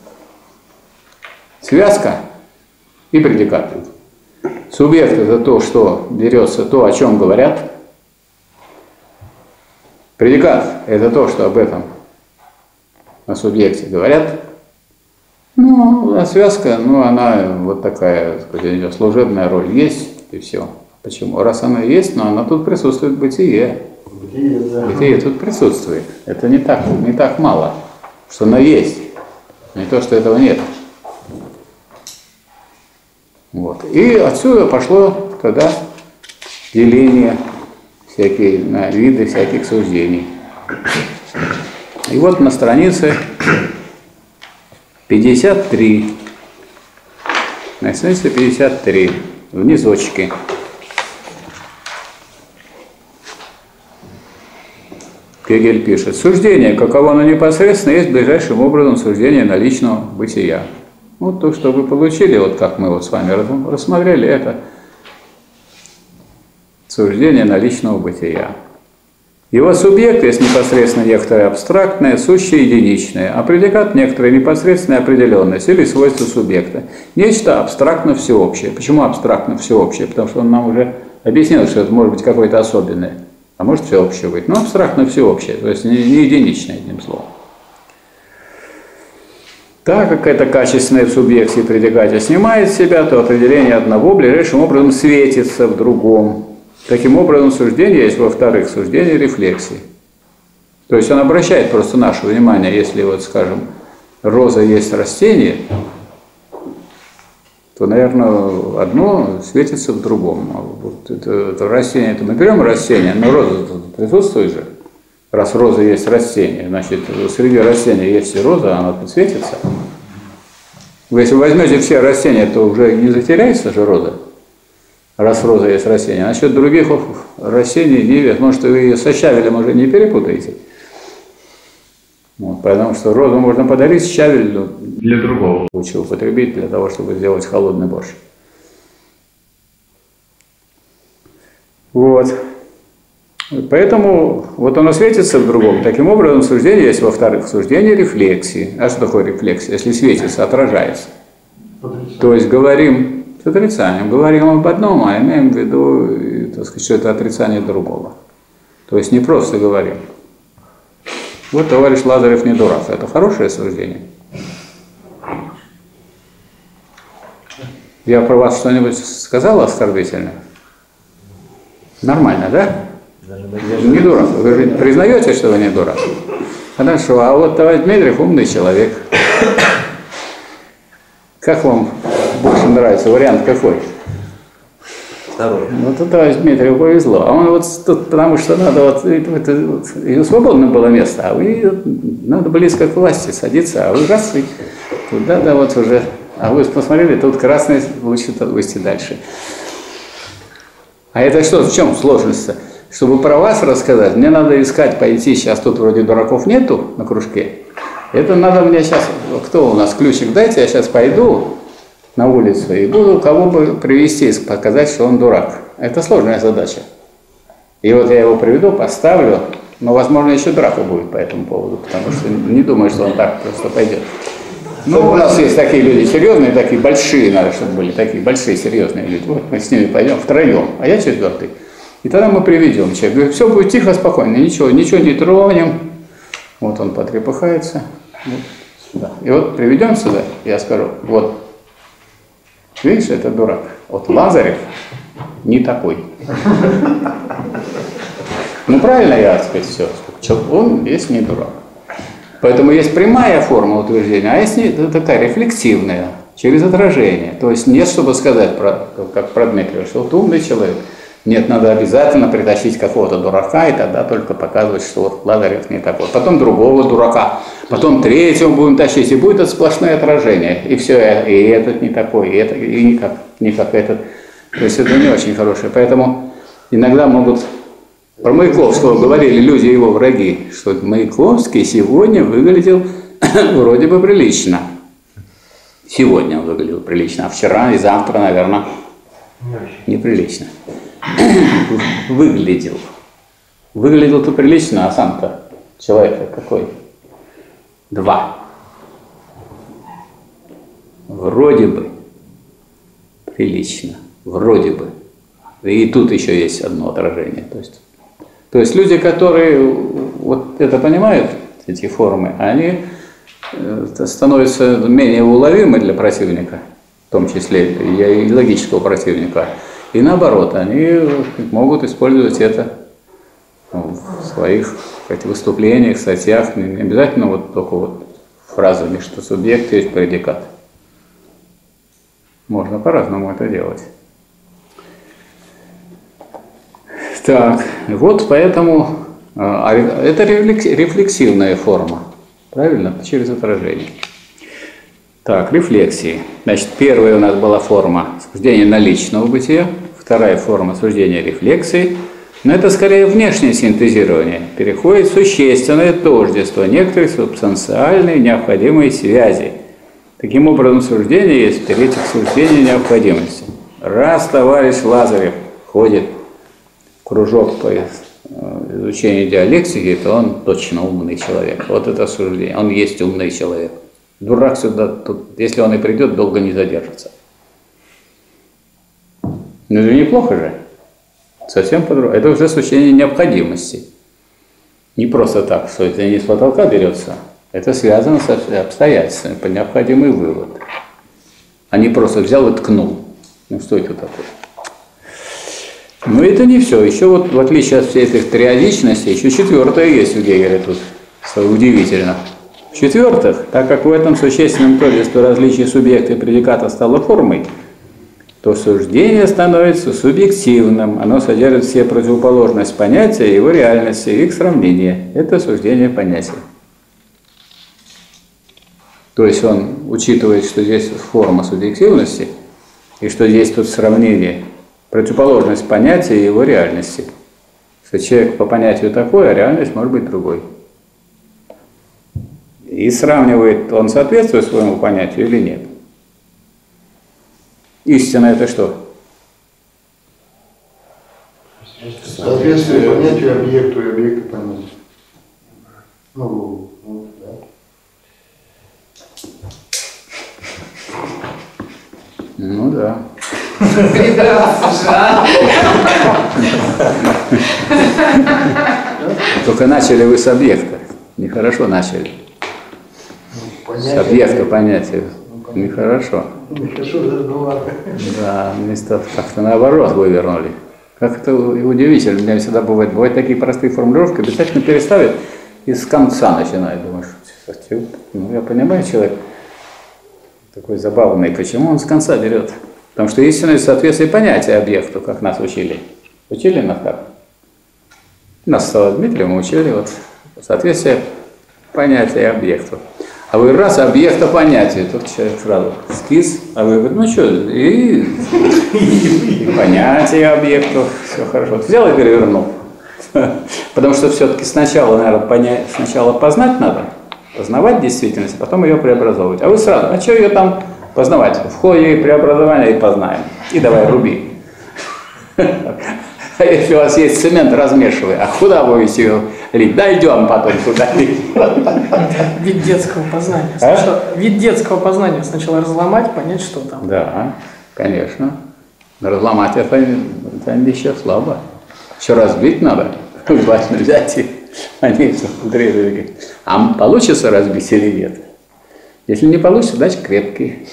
связка и предикат. Субъект – это то, что берется, то, о чем говорят. Предикат – это то, что об этом на субъекте говорят. Ну, а связка, ну, она вот такая, так сказать, у нее служебная роль есть, и все. Почему? Раз она есть, но она тут присутствует бытие. Бытие, да. Бытие тут присутствует. Это не так, не так мало, что она есть. Не то, что этого нет. Вот. И отсюда пошло тогда деление всякие, на виды всяких суждений. И вот на странице пятьдесят три, на странице пятьдесят три, в низочке. Гегель пишет: суждение, каково оно непосредственно, есть ближайшим образом суждение наличного бытия. Вот то, что вы получили, вот как мы вот с вами рассмотрели, это суждение наличного бытия. Его субъект есть непосредственно некоторое абстрактное, сущее единичное, а предикат некоторая непосредственная определенность или свойство субъекта. Нечто абстрактно всеобщее. Почему абстрактно всеобщее? Потому что он нам уже объяснил, что это может быть какое-то особенное, а может всеобщее быть. Но абстрактно всеобщее, то есть не, не единичное, одним словом. Так как это качественное в субъекте и предикате снимает с себя, то определение одного ближайшим образом светится в другом. Таким образом, суждение есть, во-вторых, суждение рефлексии. То есть он обращает просто наше внимание, если вот, скажем, роза есть растение, то, наверное, одно светится в другом. Вот это, это растение, это мы берем растение, но роза присутствует же. Раз роза есть растение, значит, среди растений есть и роза, она тут светится. Вы если возьмете все растения, то уже не затеряется же роза. Раз роза есть растение. Насчет других растений не вес. Может, вы ее со щавелем уже не перепутаете. Вот, потому что розу можно подарить, щавель для другого лучше употребить, для того, чтобы сделать холодный борщ. Вот. Поэтому вот оно светится в другом. Таким образом, суждение есть, во-вторых, суждение рефлексии. А что такое рефлексия? Если светится, отражается. То есть говорим с отрицанием. Говорим об одном, а имеем в виду, так сказать, что это отрицание другого. То есть не просто говорим. Вот товарищ Лазарев не дурак. Это хорошее суждение. Я про вас что-нибудь сказал оскорбительное? Нормально, да? Не дурак. Вы же признаете, что вы не дурак? Хорошо, а вот товарищ Дмитриев умный человек. Как вам больше нравится? Вариант какой? Второй. Ну, тут товарищ Дмитриеву повезло. А он вот тут, потому что надо вот, это, вот, и свободно было место, а вы надо близко к власти садиться, а вы раз и туда, да, вот уже. А вы посмотрели, тут красный, лучше выйти дальше. А это что, в чем сложность-то? Чтобы про вас рассказать, мне надо искать, пойти, сейчас тут вроде дураков нету на кружке. Это надо мне сейчас, кто у нас ключик, дайте, я сейчас пойду на улицу и буду кого бы привести, показать, что он дурак. Это сложная задача. И вот я его приведу, поставлю, но, возможно, еще драка будет по этому поводу, потому что не думаю, что он так просто пойдет. Ну, у нас есть такие люди серьезные, такие большие, надо, чтобы были такие большие, серьезные люди. Вот мы с ними пойдем втроем, а я четвертый. И тогда мы приведем человека. Говорит, все будет тихо, спокойно, ничего, ничего не тронем. Вот он потрепыхается. Вот сюда. И вот приведем сюда, я скажу, вот, видишь, это дурак. Вот Лазарев не такой. Ну, правильно я, так сказать, все. Он есть не дурак. Поэтому есть прямая форма утверждения, а есть не, такая рефлексивная, через отражение. То есть нет, чтобы сказать, про, как про Дмитриева, что вот умный человек. Нет, надо обязательно притащить какого-то дурака, и тогда только показывать, что вот Лазарев не такой. Потом другого дурака, потом третьего будем тащить, и будет это сплошное отражение. И все, и этот не такой, и, это, и никак, не как этот. То есть это не очень хорошее. Поэтому иногда могут... Про Маяковского говорили люди, его враги, что Маяковский сегодня выглядел вроде бы прилично. Сегодня он выглядел прилично, а вчера и завтра, наверное, неприлично. Выглядел. Выглядел-то прилично, а сам-то человек какой? Два. Вроде бы прилично. Вроде бы. И тут еще есть одно отражение. То есть, то есть люди, которые вот это понимают, эти формы, они становятся менее уловимы для противника, в том числе и логического противника. И наоборот, они могут использовать это в своих выступлениях, статьях, не обязательно вот только вот фразами, что субъект есть предикат. Можно по-разному это делать. Так, вот поэтому это рефлексивная форма, правильно? Через отражение. Так, рефлексии. Значит, первая у нас была форма суждения наличного бытия, вторая форма суждения рефлексии, но это скорее внешнее синтезирование, переходит в существенное тождество, некоторые субстанциальные необходимые связи. Таким образом, суждение есть в-третьих суждение необходимости. Раз товарищ Лазарев ходит в кружок по изучению диалектики, то он точно умный человек. Вот это суждение. Он есть умный человек. Дурак сюда, тут, если он и придет, долго не задержится. Ну это неплохо же. Совсем по-другому. Это уже суждение необходимости. Не просто так, что это не с потолка берется. Это связано с обстоятельствами, по необходимый вывод. А не просто взял и ткнул. Ну что это такое? Но это не все. Еще вот, в отличие от всей этой триадичности, еще четвертое есть у Гегеля тут. Что удивительно. В-четвертых, так как в этом существенном тождестве различия субъекта и предиката стало формой, то суждение становится субъективным. Оно содержит все противоположность понятия и его реальности, и их сравнение. Это суждение понятия. То есть он учитывает, что здесь форма субъективности, и что здесь тут сравнение, противоположность понятия и его реальности. Что человек по понятию такой, а реальность может быть другой. И сравнивает, он соответствует своему понятию или нет. Истина это что? Соответствие понятию объекту и объекта понятию. Ну, вот, да. Ну да. Только начали вы с объекта. Нехорошо начали. С объекта понятия. Нехорошо. Нехорошо, жарковато. Да, вместо как-то наоборот вывернули. Как это удивительно. У меня всегда бывает, бывают такие простые формулировки, обязательно переставят и с конца начинает. Думаешь, ну я понимаю, человек такой забавный, почему он с конца берет? Потому что истинное соответствие понятия объекту, как нас учили. Учили нас как? Нас с Дмитрием учили вот соответствие понятия объекту. А вы раз объекта понятия, тут человек сразу скис, а вы говорите, ну что, и, и понятие объектов, все хорошо. Взял и перевернул. Потому что все-таки сначала, наверное, понять, сначала познать надо, познавать действительность, а потом ее преобразовывать. А вы сразу, а что ее там познавать? В ходе преобразования и познаем. И давай руби. А если у вас есть цемент, размешивай. А куда будете ее лить? Дойдем потом туда лить. Вид детского познания. Сначала, а? Вид детского познания. Сначала разломать, понять, что там. Да, конечно. Разломать это, это еще слабо. Еще разбить надо. Желательно взять и они внутри. А получится разбить или нет? Если не получится, значит крепкий.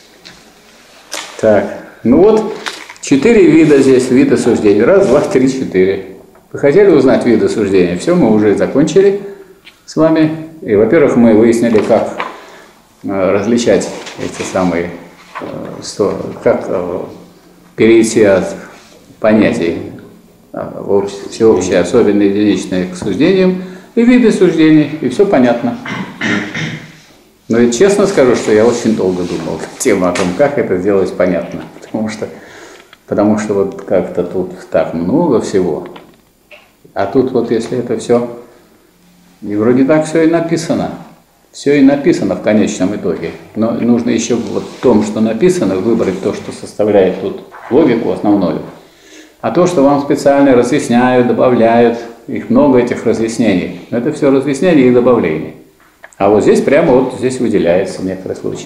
Так, ну вот. Четыре вида здесь, вида суждений. Раз, два, три, четыре. Вы хотели узнать виды суждения? Все, мы уже закончили с вами. И, во-первых, мы выяснили, как различать эти самые, как перейти от понятий всеобщее, особенное, единичное к суждениям и виды суждений. И все понятно. Но ведь честно скажу, что я очень долго думал тему о том, как это сделать понятно. Потому что Потому что вот как-то тут так много всего. А тут вот если это все, и вроде так все и написано. Все и написано в конечном итоге. Но нужно еще вот в том, что написано, выбрать то, что составляет тут логику основную. А то, что вам специально разъясняют, добавляют, их много этих разъяснений. Но это все разъяснения и добавления. А вот здесь прямо вот здесь выделяется в некоторых случаях.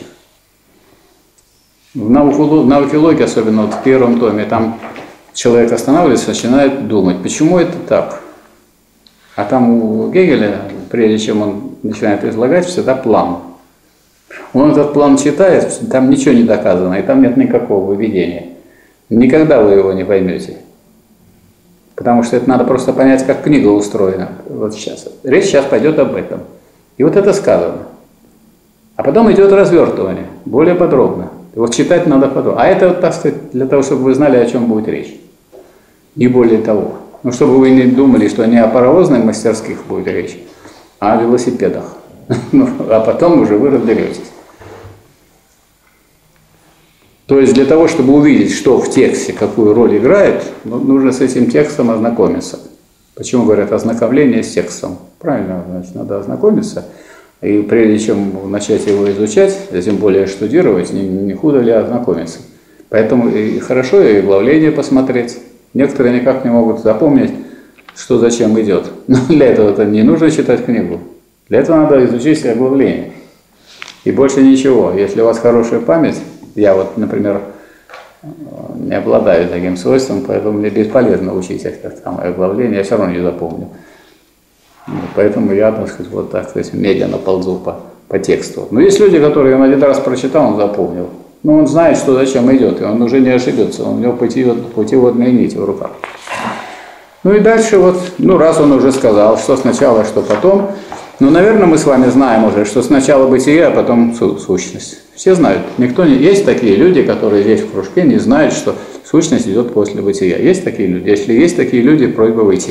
В науке логики, особенно вот в первом томе, там человек останавливается, начинает думать, почему это так. А там у Гегеля, прежде чем он начинает излагать, всегда план. Он этот план читает, там ничего не доказано, и там нет никакого выведения. Никогда вы его не поймете. Потому что это надо просто понять, как книга устроена. Вот сейчас. Речь сейчас пойдет об этом. И вот это сказано. А потом идет развертывание, более подробно. И вот читать надо подробно. А это, так сказать, для того, чтобы вы знали, о чем будет речь. Не более того. Ну, чтобы вы не думали, что не о паровозных мастерских будет речь, а о велосипедах. Ну, а потом уже вы разберетесь. То есть для того, чтобы увидеть, что в тексте, какую роль играет, нужно с этим текстом ознакомиться. Почему говорят ознакомление с текстом? Правильно, значит, надо ознакомиться. И прежде чем начать его изучать, а тем более штудировать, не, не худо ли ознакомиться. Поэтому и хорошо и оглавление посмотреть. Некоторые никак не могут запомнить, что зачем идет. Но для этого не нужно читать книгу. Для этого надо изучить оглавление. И больше ничего. Если у вас хорошая память, я вот, например, не обладаю таким свойством, поэтому мне бесполезно учить это самое оглавление, я все равно не запомню. Поэтому я, так сказать, вот так сказать, медленно ползу по, по тексту. Но есть люди, которые он один раз прочитал, он запомнил. Но он знает, что зачем идет, и он уже не ошибется, у него путевод, путеводные нити в руках. Ну и дальше вот, ну раз он уже сказал, что сначала, что потом, ну, наверное, мы с вами знаем уже, что сначала бытие, а потом сущность. Все знают. Никто не... Есть такие люди, которые здесь в кружке не знают, что сущность идет после бытия. Есть такие люди? Если есть такие люди, просьба выйти.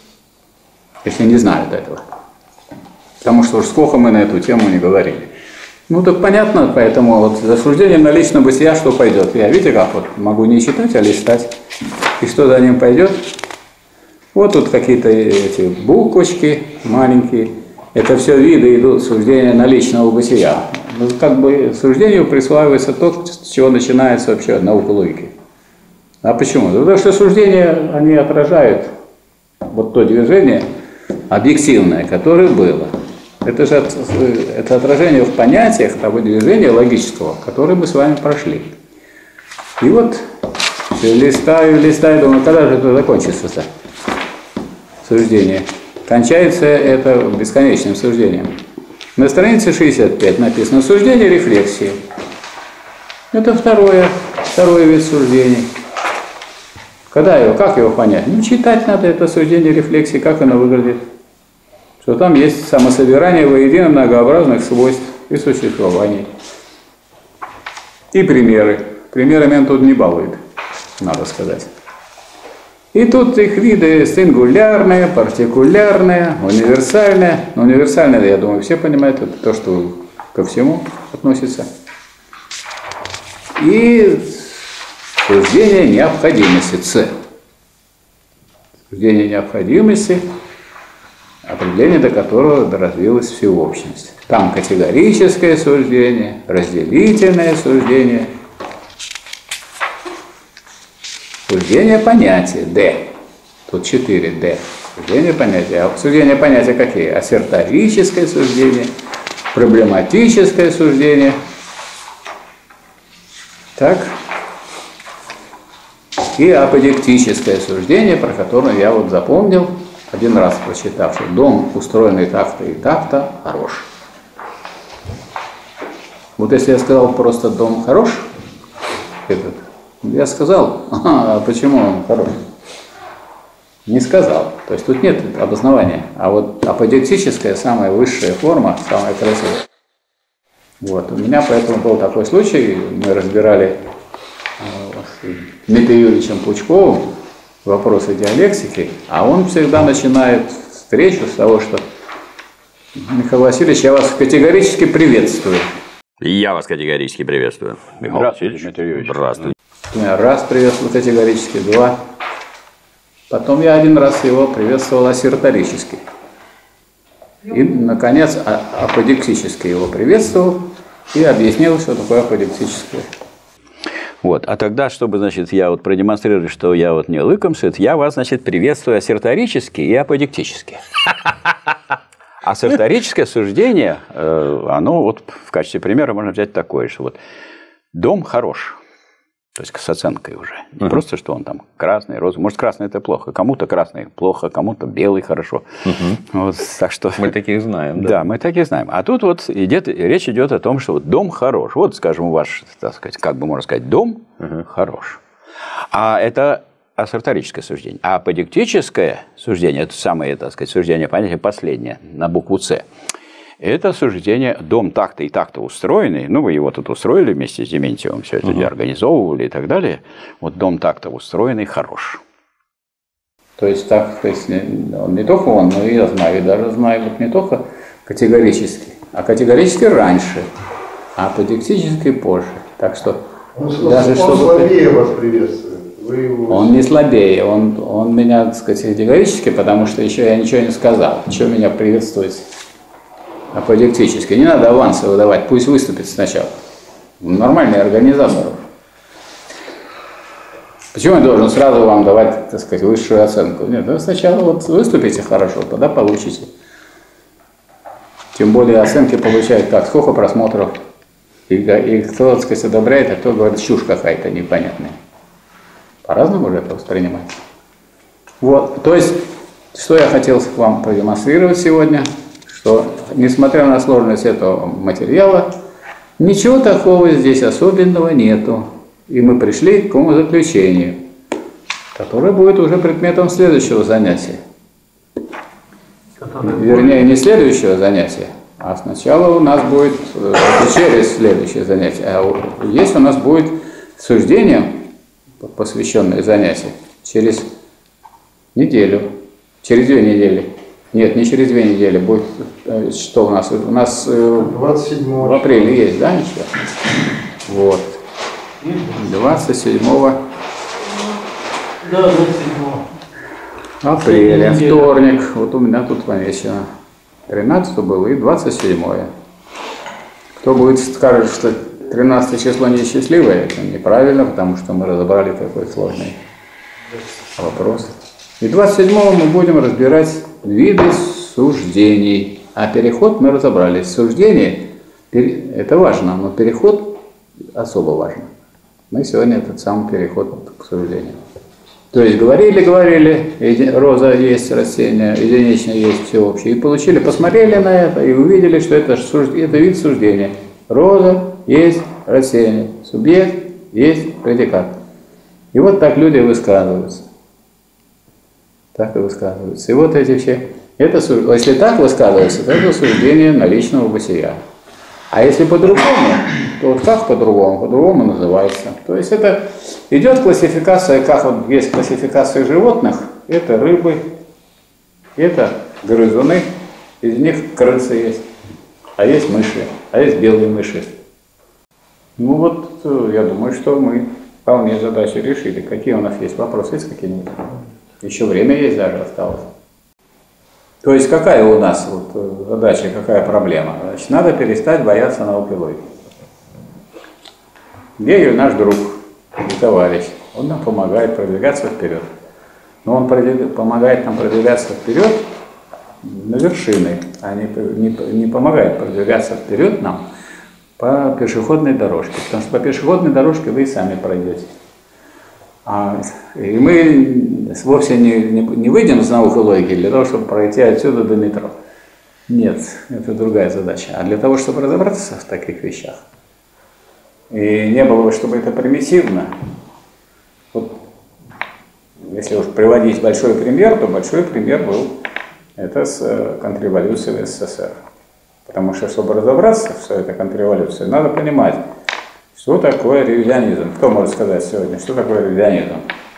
Если не знают этого. Потому что уж сколько мы на эту тему не говорили. Ну так понятно, поэтому вот за суждением наличного бытия что пойдет? Я, видите, как вот могу не читать, а листать. И что за ним пойдет? Вот тут какие-то эти буквочки маленькие. Это все виды идут суждения наличного бытия. Ну, как бы суждению присваивается то, с чего начинается вообще наука логики. А почему? Потому что суждения, они отражают вот то движение объективное, которое было. Это же от, это отражение в понятиях того движения логического, которое мы с вами прошли. И вот листаю, листаю, думаю, когда же это закончится-то? Суждение. Кончается это бесконечным суждением. На странице шестьдесят пять написано «Суждение рефлексии». Это второе, второй вид суждений. Когда его, как его понять? Ну, читать надо это суждение рефлексии, как оно выглядит. что там есть самособирание воедино многообразных свойств и существований. И примеры. Примерами он тут не балует, надо сказать. И тут их виды сингулярные, партикулярные, универсальные. Но универсальные, я думаю, все понимают, это то, что ко всему относится. И суждение необходимости, С. Суждение необходимости, определение до которого развилась всеобщность. Там категорическое суждение, разделительное суждение, суждение понятия, Д. Тут четыре Д. Суждение понятия. А суждения понятия какие? Ассерторическое суждение, проблематическое суждение. Так. И аподектическое суждение, про которое я вот запомнил, один раз прочитав, что дом, устроенный так-то и так-то, хорош. Вот если я сказал просто дом хорош, этот, я сказал, ага, а почему он хорош? Не сказал. То есть тут нет обоснования. А вот аподектическая, самая высшая форма, самая красивая. Вот. У меня поэтому был такой случай, мы разбирали с Дмитрием Юрьевичем Пучковым вопросы диалектики, а он всегда начинает встречу с того, что Михаил Васильевич, я вас категорически приветствую. Я вас категорически приветствую. Михаил Васильевич, Дмитрий Юрьевич. Здравствуйте. Я раз приветствовал категорически, два. Потом я один раз его приветствовал ассерторически. И, наконец, аподектически его приветствовал и объяснил, что такое аподектическое. Вот, а тогда, чтобы, значит, я вот продемонстрировать, что я вот не лыком сыт, я вас, значит, приветствую ассерторически и аподектически. Ассерторическое суждение, оно вот в качестве примера можно взять такое, что вот дом хорош. То есть с оценкой уже. Не uh-huh. просто, что он там красный, розовый. Может, красный это плохо. Кому-то красный плохо, кому-то белый хорошо. Uh-huh. Вот, так что... Мы таких знаем. Да? Да, мы таких знаем. А тут вот идет, речь идет о том, что вот дом хорош. Вот, скажем, ваш, так сказать, как бы можно сказать, дом uh-huh. хорош. А это ассерторическое суждение. А аподектическое суждение, это самое, так сказать, суждение, понятие последнее, на букву С. Это суждение «дом так-то и так-то устроенный». Ну, вы его тут устроили вместе с Дементьевым, все это uh-huh. организовывали и так далее. Вот дом так-то устроенный хорош. То есть, так, то есть, он не только он, но и я знаю, и даже знаю, вот не только категорически, а категорически раньше, а аподектически позже. Так что, он, даже он чтобы... слабее вас приветствует. Вы его... Он не слабее, он, он меня, так сказать, категорически, потому что еще я ничего не сказал. Что меня приветствует? Аподектически. Не надо авансы выдавать, пусть выступит сначала. Нормальный организатор. Почему я должен сразу вам давать, так сказать, высшую оценку? Нет, вы сначала вот выступите хорошо, тогда получите. Тем более оценки получают так, сколько просмотров. И, и кто, так сказать, одобряет, а кто говорит, чушь какая-то непонятная. По-разному же это воспринимать. Вот, то есть, что я хотел вам продемонстрировать сегодня, что, несмотря на сложность этого материала, ничего такого здесь особенного нету. И мы пришли к умозаключению, которое будет уже предметом следующего занятия. Вернее, не следующего занятия, а сначала у нас будет через следующее занятие. А есть у нас будет суждение, посвященное занятию, через неделю, через две недели. Нет, не через две недели, будет, что у нас? У нас двадцать седьмого в апреле есть, да, еще? Вот. двадцать седьмого Да, двадцать седьмого апреля, вторник. Вот у меня тут помечено. тринадцатое было и двадцать седьмое. Кто будет скажет, что тринадцатое число несчастливое, это неправильно, потому что мы разобрали такой сложный вопрос. И двадцать седьмого мы будем разбирать виды суждений. А переход мы разобрали. Суждение, это важно, но переход особо важен. Мы сегодня этот самый переход к суждению. То есть говорили-говорили, роза есть растение, единичное есть всеобщее. И получили, посмотрели на это и увидели, что это, это вид суждения. Роза есть растение, субъект есть предикат. И вот так люди высказываются. Так и высказываются. И вот эти все Это, если так высказывается, то это суждение наличного бытия. А если по-другому, то вот как по-другому? По-другому называется. То есть это идет классификация, как вот есть классификация животных, это рыбы, это грызуны, из них крысы есть, а есть мыши, а есть белые мыши. Ну вот, я думаю, что мы вполне задачу решили. Какие у нас есть вопросы, есть какие-нибудь? Еще время есть даже осталось. То есть какая у нас вот задача, какая проблема? Значит, надо перестать бояться науки логики. Гегель наш друг и товарищ, он нам помогает продвигаться вперед. Но он помогает нам продвигаться вперед на вершины, а не, не, не помогает продвигаться вперед нам по пешеходной дорожке. Потому что по пешеходной дорожке вы и сами пройдете. А, и мы вовсе не, не, не выйдем из науки логики для того, чтобы пройти отсюда до метро. Нет, это другая задача. А для того, чтобы разобраться в таких вещах, и не было бы, чтобы это примитивно, вот, если уж приводить большой пример, то большой пример был это с контрреволюцией в СССР. Потому что, чтобы разобраться в этой контрреволюции, надо понимать, что такое ревизионизм? Кто может сказать сегодня, что такое ревизионизм?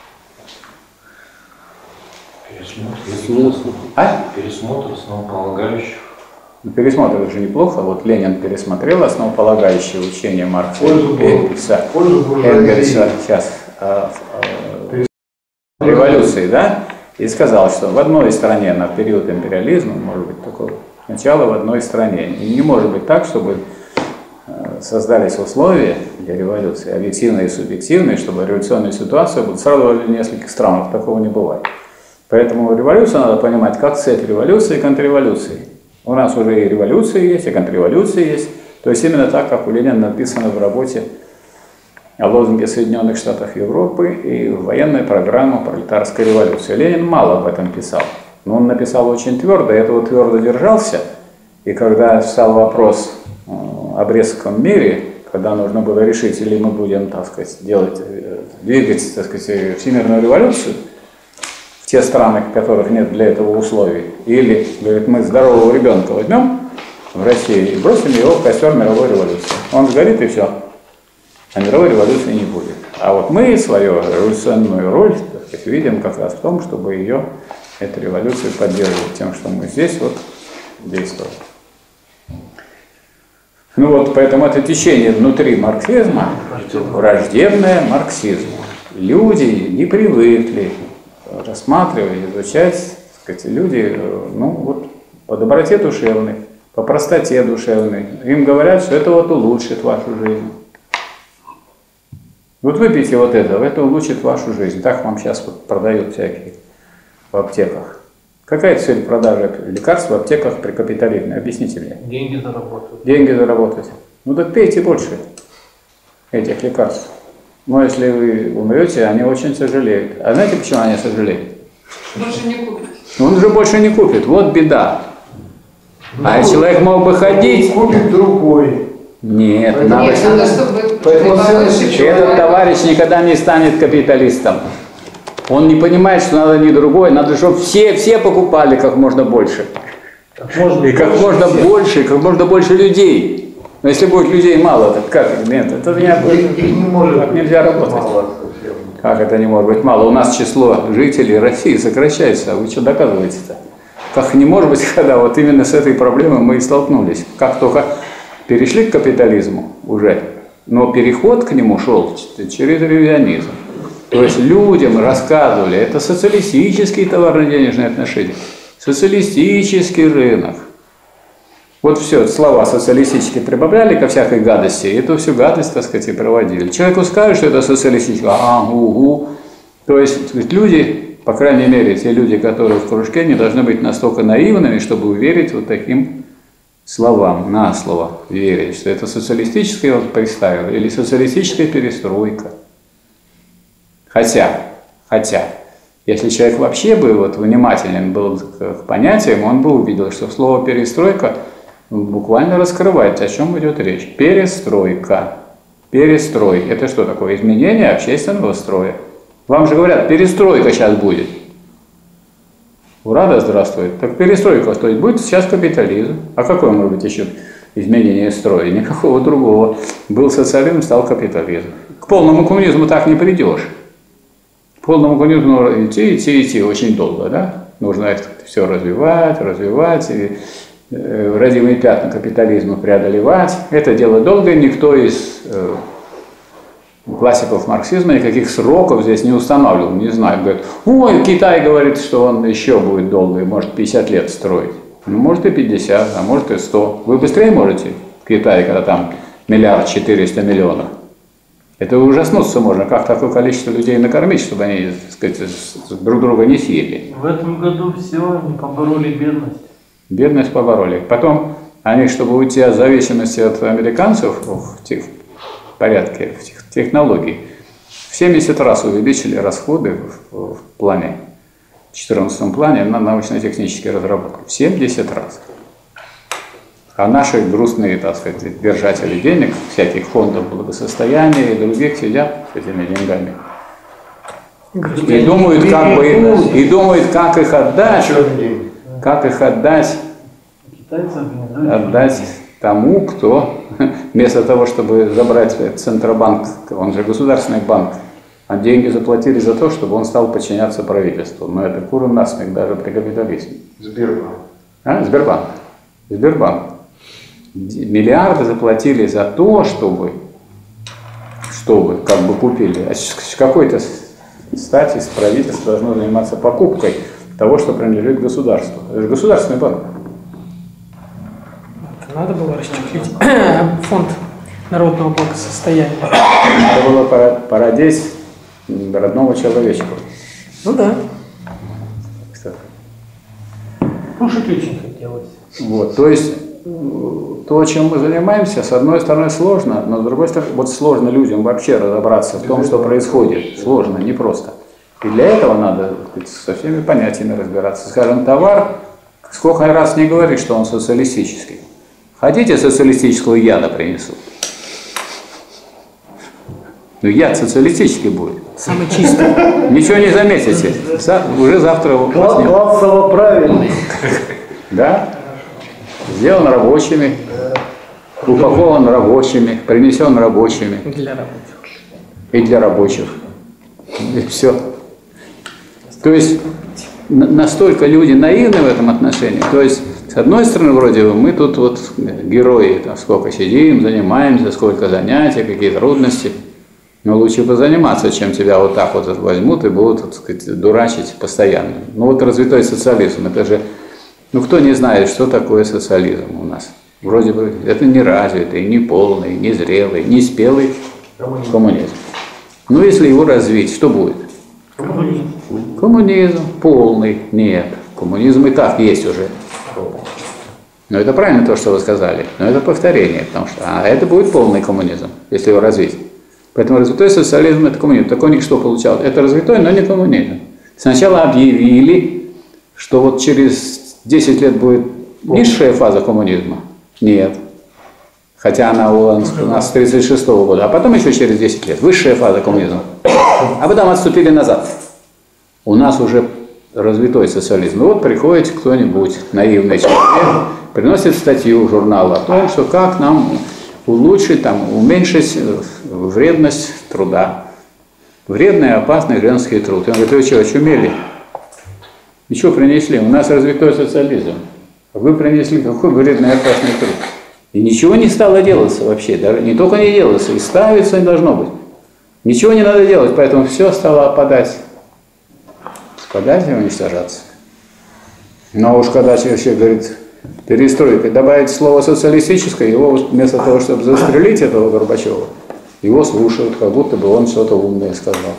Пересмотр. А? Пересмотр основополагающих. Ну, пересмотр это же неплохо. Вот Ленин пересмотрел основополагающие учения Маркса, Энгельса, Энгельса сейчас, а, а, революции, да? И сказал, что в одной стране на период империализма, может быть, такое начало в одной стране. И не может быть так, чтобы создались условия для революции, объективные и субъективные, чтобы революционная ситуация была сразу в нескольких странах, такого не бывает. Поэтому революцию надо понимать как цепь революции и контрреволюции. У нас уже и революции есть, и контрреволюции есть. То есть именно так, как у Ленина написано в работе о лозунге Соединенных Штатов Европы и военная программа пролетарской революции. Ленин мало об этом писал, но он написал очень твердо, и этого твердо держался. И когда встал вопрос о Брестском мире, когда нужно было решить, или мы будем, так сказать, делать, двигать, так сказать, всемирную революцию в те страны, в которых нет для этого условий, или, говорит, мы здорового ребенка возьмем в России и бросим его в костер мировой революции. Он сгорит и все, а мировой революции не будет. А вот мы свою революционную роль, так сказать, видим как раз в том, чтобы ее, эту революцию поддерживать тем, что мы здесь вот действуем. Ну вот, поэтому это течение внутри марксизма враждебное марксизму. Люди не привыкли рассматривать, изучать, так сказать, люди, ну вот, по доброте душевной, по простоте душевной. Им говорят, что это вот улучшит вашу жизнь. Вот выпейте вот это, это улучшит вашу жизнь. Так вам сейчас вот продают всякие в аптеках. Какая цель продажи лекарств в аптеках при капитализме? Объясните мне. Деньги заработать. Деньги заработать. Ну так пейте больше этих лекарств. Но если вы умрете, они очень сожалеют. А знаете, почему они сожалеют? Больше не купит. Он уже больше не купит. Вот беда. Ну, а человек мог бы ходить. Купит другой. Нет, Поэтому надо, Нет, надо, чтобы Поэтому этот товарищ никогда не станет капиталистом. Он не понимает, что надо не другой, надо, чтобы все, все покупали как можно больше. Как можно и как больше можно всех. больше, как можно больше людей. Но если будет людей мало, то как? Нет, это не, Их- их не может так быть нельзя работать. мало совсем. Как это не может быть мало? У нас число жителей России сокращается, а вы что доказываете-то? Как не может быть, когда вот именно с этой проблемой мы и столкнулись. Как только перешли к капитализму уже, но переход к нему шел через ревизионизм. То есть людям рассказывали, это социалистические товарно-денежные отношения, социалистический рынок. Вот все, слова социалистические прибавляли ко всякой гадости, и эту всю гадость, так сказать, и проводили. Человеку скажут, что это социалистический, а, угу. То есть ведь люди, по крайней мере, те люди, которые в кружке, не должны быть настолько наивными, чтобы уверить вот таким словам, на слово верить, что это социалистическое, вот представил, или социалистическая перестройка. Хотя, хотя, если человек вообще бы вот внимателен был к понятиям, он бы увидел, что слово «перестройка» буквально раскрывает, о чем идет речь. Перестройка. Перестрой. Это что такое? Изменение общественного строя. Вам же говорят, перестройка сейчас будет. Ура, да здравствует. Так перестройка стоит. Будет сейчас капитализм. А какое может быть еще изменение строя? Никакого другого. Был социализм, стал капитализм. К полному коммунизму так не придешь. К полному коммунизму нужно идти, идти, идти очень долго, да? Нужно это все развивать, развивать, и э, родимые пятна капитализма преодолевать. Это дело долгое, никто из э, классиков марксизма никаких сроков здесь не устанавливал, не знаю. Говорит, ой, Китай говорит, что он еще будет долго, и может пятьдесят лет строить. Ну, может и пятьдесят, а может и сто. Вы быстрее можете в Китае, когда там миллиард четыреста миллионов. Это ужаснуться можно, как такое количество людей накормить, чтобы они, так сказать, друг друга не съели. В этом году все, они побороли бедность. Бедность побороли. Потом они, чтобы уйти от зависимости от американцев в тех порядке, в тех технологий, в семьдесят раз увеличили расходы в, в плане, в четырнадцатом плане на научно-технические разработки. В семьдесят раз. А наши грустные, так сказать, держатели денег, всяких фондов благосостояния и других сидят с этими деньгами. И думают, как бы, и думают, как их отдать, как их отдать, отдать тому, кто вместо того, чтобы забрать Центробанк, он же государственный банк, а деньги заплатили за то, чтобы он стал подчиняться правительству. Но это куру насмех даже при капитализме. Сбербанк. А? Сбербанк. Сбербанк. Миллиарды заплатили за то, чтобы, чтобы как бы купили. А с какой-то стати правительство должно заниматься покупкой того, что принадлежит государству. Это же государственный банк. Это надо было расчехлить фонд народного благосостояния. Надо было породить родного человечка. Ну да. Кушать очень хотелось. Вот, то есть то, чем мы занимаемся, с одной стороны сложно, но с другой стороны, вот сложно людям вообще разобраться в том, что происходит. Сложно, непросто. И для этого надо, так сказать, со всеми понятиями разбираться. Скажем, товар, сколько раз не говорит, что он социалистический. Хотите социалистического яда принесу? Ну, яд социалистический будет. Самый чистый. Ничего не заметите. Уже завтра у вас нет. Классово правильный. Да? Сделан рабочими, упакован рабочими, принесен рабочими. Для рабочих. И для рабочих. И все. То есть настолько люди наивны в этом отношении. То есть, с одной стороны, вроде бы, мы тут вот герои, там, сколько сидим, занимаемся, сколько занятий, какие трудности. Но лучше позаниматься, чем тебя вот так вот возьмут и будут, так сказать, дурачить постоянно. Ну вот развитой социализм, это же, ну кто не знает, что такое социализм у нас? Вроде бы это не развитый, не полный, не зрелый, не спелый коммунизм. коммунизм. Но если его развить, что будет? Коммунизм. Коммунизм полный. Нет, коммунизм и так есть уже. Но это правильно то, что вы сказали, но это повторение, потому что а это будет полный коммунизм, если его развить. Поэтому развитой социализм – это коммунизм. Так он что получал? Это развитой, но не коммунизм. Сначала объявили, что вот через десять лет будет низшая фаза коммунизма. Нет. Хотя она у нас, у нас с тридцать шестого года. А потом еще через десять лет высшая фаза коммунизма. А потом отступили назад. У нас уже развитой социализм. И вот приходит кто-нибудь, наивный человек, приносит статью в журнал о том, что как нам улучшить, там, уменьшить вредность труда. Вредный и опасный женский труд. Он говорит, вы что, очумели? И что принесли? У нас развитой социализм. Вы принесли какой вредный и опасный труд. И ничего не стало делаться вообще. Даже не только не делается, и ставиться не должно быть. Ничего не надо делать, поэтому все стало опадать. Спадать и уничтожаться. Но уж когда человек говорит, перестройка, добавить слово социалистическое, его вместо того, чтобы застрелить этого Горбачева, его слушают, как будто бы он что-то умное сказал.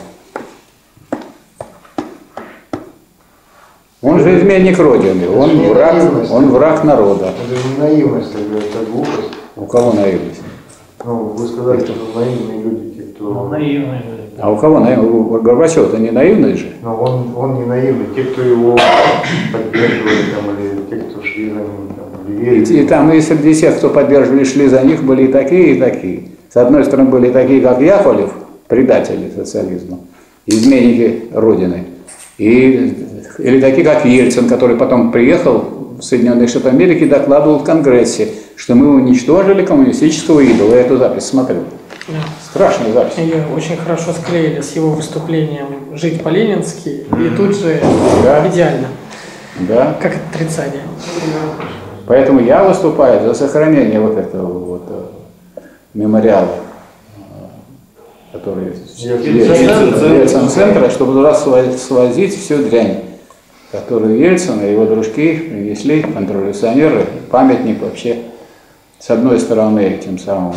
Он же изменник Родины, он враг, он враг народа. Это же не наивность, это глупость. У кого наивность? Ну, вы сказали, что наивные люди, те, кто... Ну, наивные люди. А у кого наивность? Горбачев-то не наивный же? Но он, он не наивный. Те, кто его поддерживали, там, или те, кто шли за ним, там, или верили. И, и там и среди тех, кто поддерживали, шли за них, были и такие, и такие. С одной стороны, были такие, как Яковлев, предатели социализма, изменники Родины. И, или такие, как Ельцин, который потом приехал в Соединенные Штаты Америки и докладывал в Конгрессе, что мы уничтожили коммунистического идола. Я эту запись смотрел. Да. Страшная запись. Ее очень хорошо склеили с его выступлением «Жить по-ленински», и тут же Да. идеально, Да. как отрицание. Поэтому я выступаю за сохранение вот этого вот э, мемориала, э, который Ельцин-центра, чтобы туда сво- свозить всю дрянь, которую Ельцин и его дружки принесли, контрреволюционеры, памятник вообще, с одной стороны, этим самым,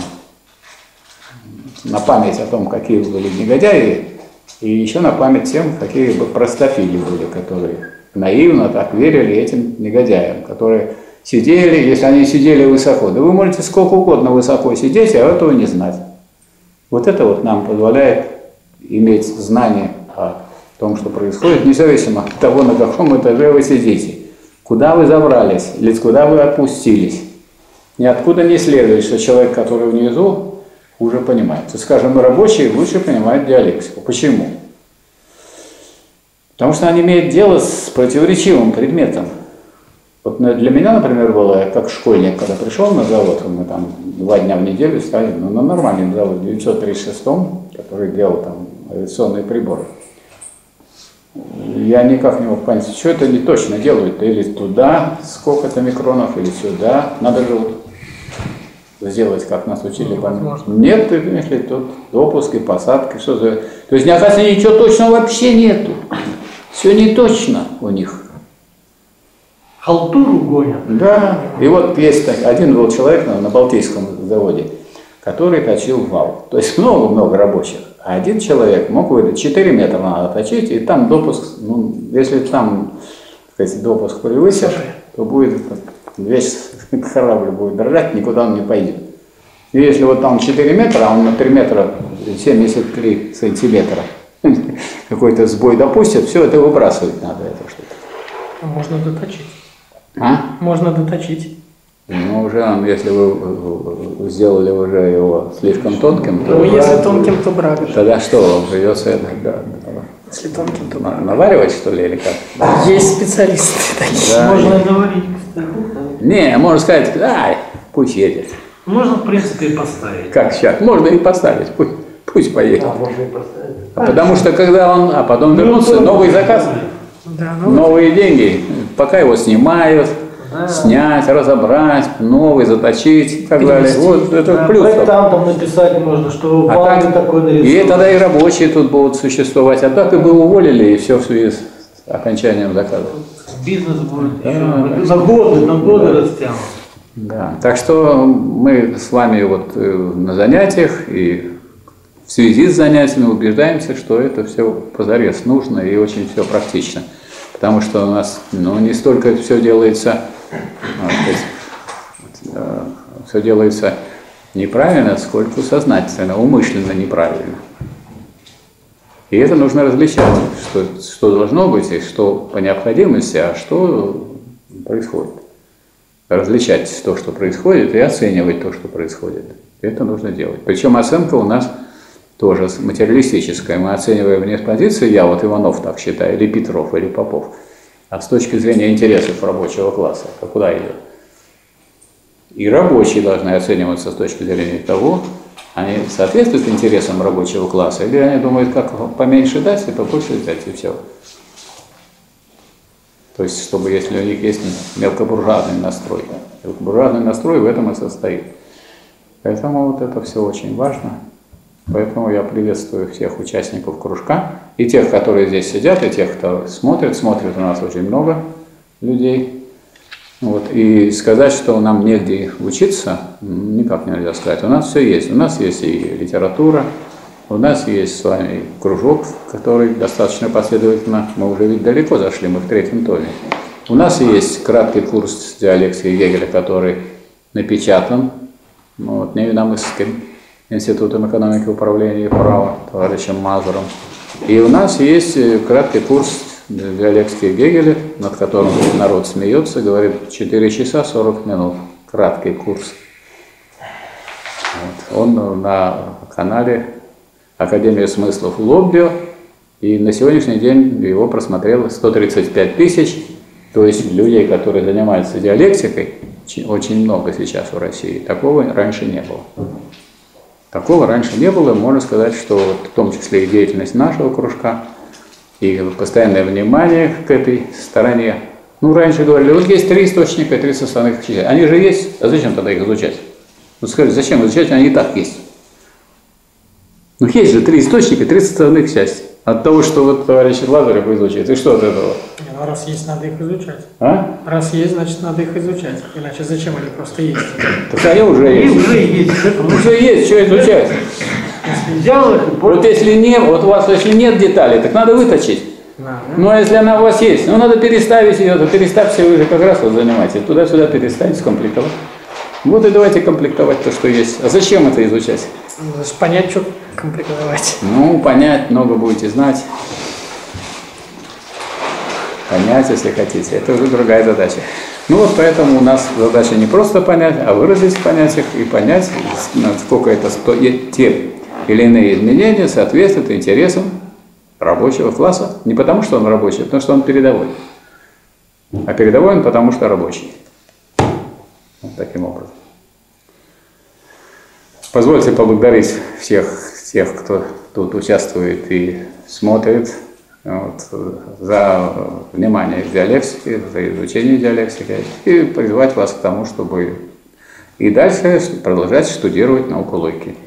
на память о том, какие были негодяи, и еще на память тем, какие бы простофили были, которые наивно так верили этим негодяям, которые сидели, если они сидели высоко. Да вы можете сколько угодно высоко сидеть, а этого не знать. Вот это вот нам позволяет иметь знание о том, что происходит, независимо от того, на каком этаже вы сидите, куда вы забрались, или куда вы опустились. Ниоткуда не следует, что человек, который внизу, уже понимает. Скажем, рабочие лучше понимают диалектику. Почему? Потому что они имеют дело с противоречивым предметом. Вот для меня, например, было, я как школьник, когда пришел на завод, мы там два дня в неделю стали, ну, на нормальный завод, в девятьсот тридцать шестом, который делал там авиационные приборы. Я никак не мог понять, что это не точно делают, или туда сколько-то микронов, или сюда. Надо же вот сделать, как нас учили. Нет, если тут допуск и посадки, что за... То есть, оказывается, ничего точного вообще нету. Все не точно у них. Халтуру гонят. Да. И вот есть так, один был человек на, на Балтийском заводе, который точил вал. То есть много-много рабочих. А один человек мог выдать четыре метра надо точить, и там допуск, ну, если там, так сказать, допуск превысишь, то будет весь корабль будет дрожать, никуда он не пойдет. И если вот там четыре метра, а он на три метра семьдесят три сантиметра, какой-то сбой допустит, все это выбрасывать надо, это что-то. Можно доточить. А? Можно доточить. Ну, уже, если вы сделали уже его слишком тонким, то... Ну, если тонким, то брак. Тогда что, вам придется это... Да, если тонким, то брак. Наваривать, что ли, или как? Есть специалисты такие. Да. Можно наварить, кстати. Не, можно сказать, ай, пусть едет. Можно, в принципе, и поставить. Как сейчас? Можно и поставить, пусть, пусть поедет. А, можно и поставить. А потому что когда он, а потом вернутся, новый заказ, Да, ну, новые деньги, пока его снимают, Да. снять, разобрать, новый заточить и так далее. Вот это Да, плюс. проектантам написать можно, что А вал так, такой и нарисован. тогда и рабочие тут будут существовать, а так и бы уволили, и все в связи с окончанием заказа. Бизнес будет Да, еще да. на годы, на годы растянут. Да. Так что мы с вами вот э, на занятиях и в связи с занятиями убеждаемся, что это все позарез нужно и очень все практично. Потому что у нас ну, не столько все делается, э, все делается неправильно, сколько сознательно, умышленно неправильно. И это нужно различать, что, что должно быть и что по необходимости, а что происходит. Различать то, что происходит, и оценивать то, что происходит. Это нужно делать. Причем оценка у нас тоже материалистическая. Мы оцениваем не с позиции «я», вот Иванов так считает, или Петров, или Попов, а с точки зрения интересов рабочего класса, а куда идет. И рабочие должны оцениваться с точки зрения того, они соответствуют интересам рабочего класса, или они думают, как поменьше дать, и побольше взять, и все. То есть, чтобы, если у них есть мелкобуржуазный настрой. Мелкобуржуазный настрой в этом и состоит. Поэтому вот это все очень важно. Поэтому я приветствую всех участников кружка, и тех, которые здесь сидят, и тех, кто смотрит. Смотрит у нас очень много людей. Вот. И сказать, что нам негде учиться, никак нельзя сказать. У нас все есть. У нас есть и литература, у нас есть с вами кружок, который достаточно последовательно, мы уже ведь далеко зашли, мы в третьем томе. У нас есть краткий курс диалектики Гегеля, который напечатан вот, Невиномысским институтом экономики, управления и права, товарищем Мазуром. И у нас есть краткий курс диалектики Гегеля, над которым народ смеется, говорит четыре часа сорок минут. Краткий курс. Вот. Он на канале Академия смыслов Лоббио, И на сегодняшний день его просмотрело сто тридцать пять тысяч, то есть людей, которые занимаются диалектикой, очень много сейчас в России. Такого раньше не было. Такого раньше не было, можно сказать, что вот в том числе и деятельность нашего кружка, и постоянное внимание к этой стороне. Ну, раньше говорили, вот есть три источника, три составных части. Они же есть, а зачем тогда их изучать? Вот скажите, зачем изучать, они и так есть. Ну, есть же три источника, три составных части. От того, что вот товарищ Лазарев изучает, и что от этого? Не, ну, раз есть, надо их изучать. А? Раз есть, значит, надо их изучать. Иначе зачем они просто есть? Так они уже И есть. уже есть. Уже есть, что изучать? Если взял их и Вот если нет, вот у вас если нет деталей, так надо выточить. Да, Ну а если она у вас есть, ну надо переставить ее, то переставьте, вы же как раз вот занимаетесь. Туда-сюда переставить, скомплектовать. Вот и давайте комплектовать то, что есть. А зачем это изучать? Значит, понять, что комплектовать. Ну, понять, много будете знать. Понять, если хотите. Это уже другая задача. Ну вот поэтому у нас задача не просто понять, а выразить в понятиях и понять, насколько это сто... те или иные изменения соответствуют интересам рабочего класса. Не потому, что он рабочий, а потому, что он передовой. А передовой он потому, что рабочий. Вот таким образом. Позвольте поблагодарить всех тех, кто тут участвует и смотрит, вот, за внимание к диалектике, за изучение диалектики, и призвать вас к тому, чтобы и дальше продолжать штудировать науку логики.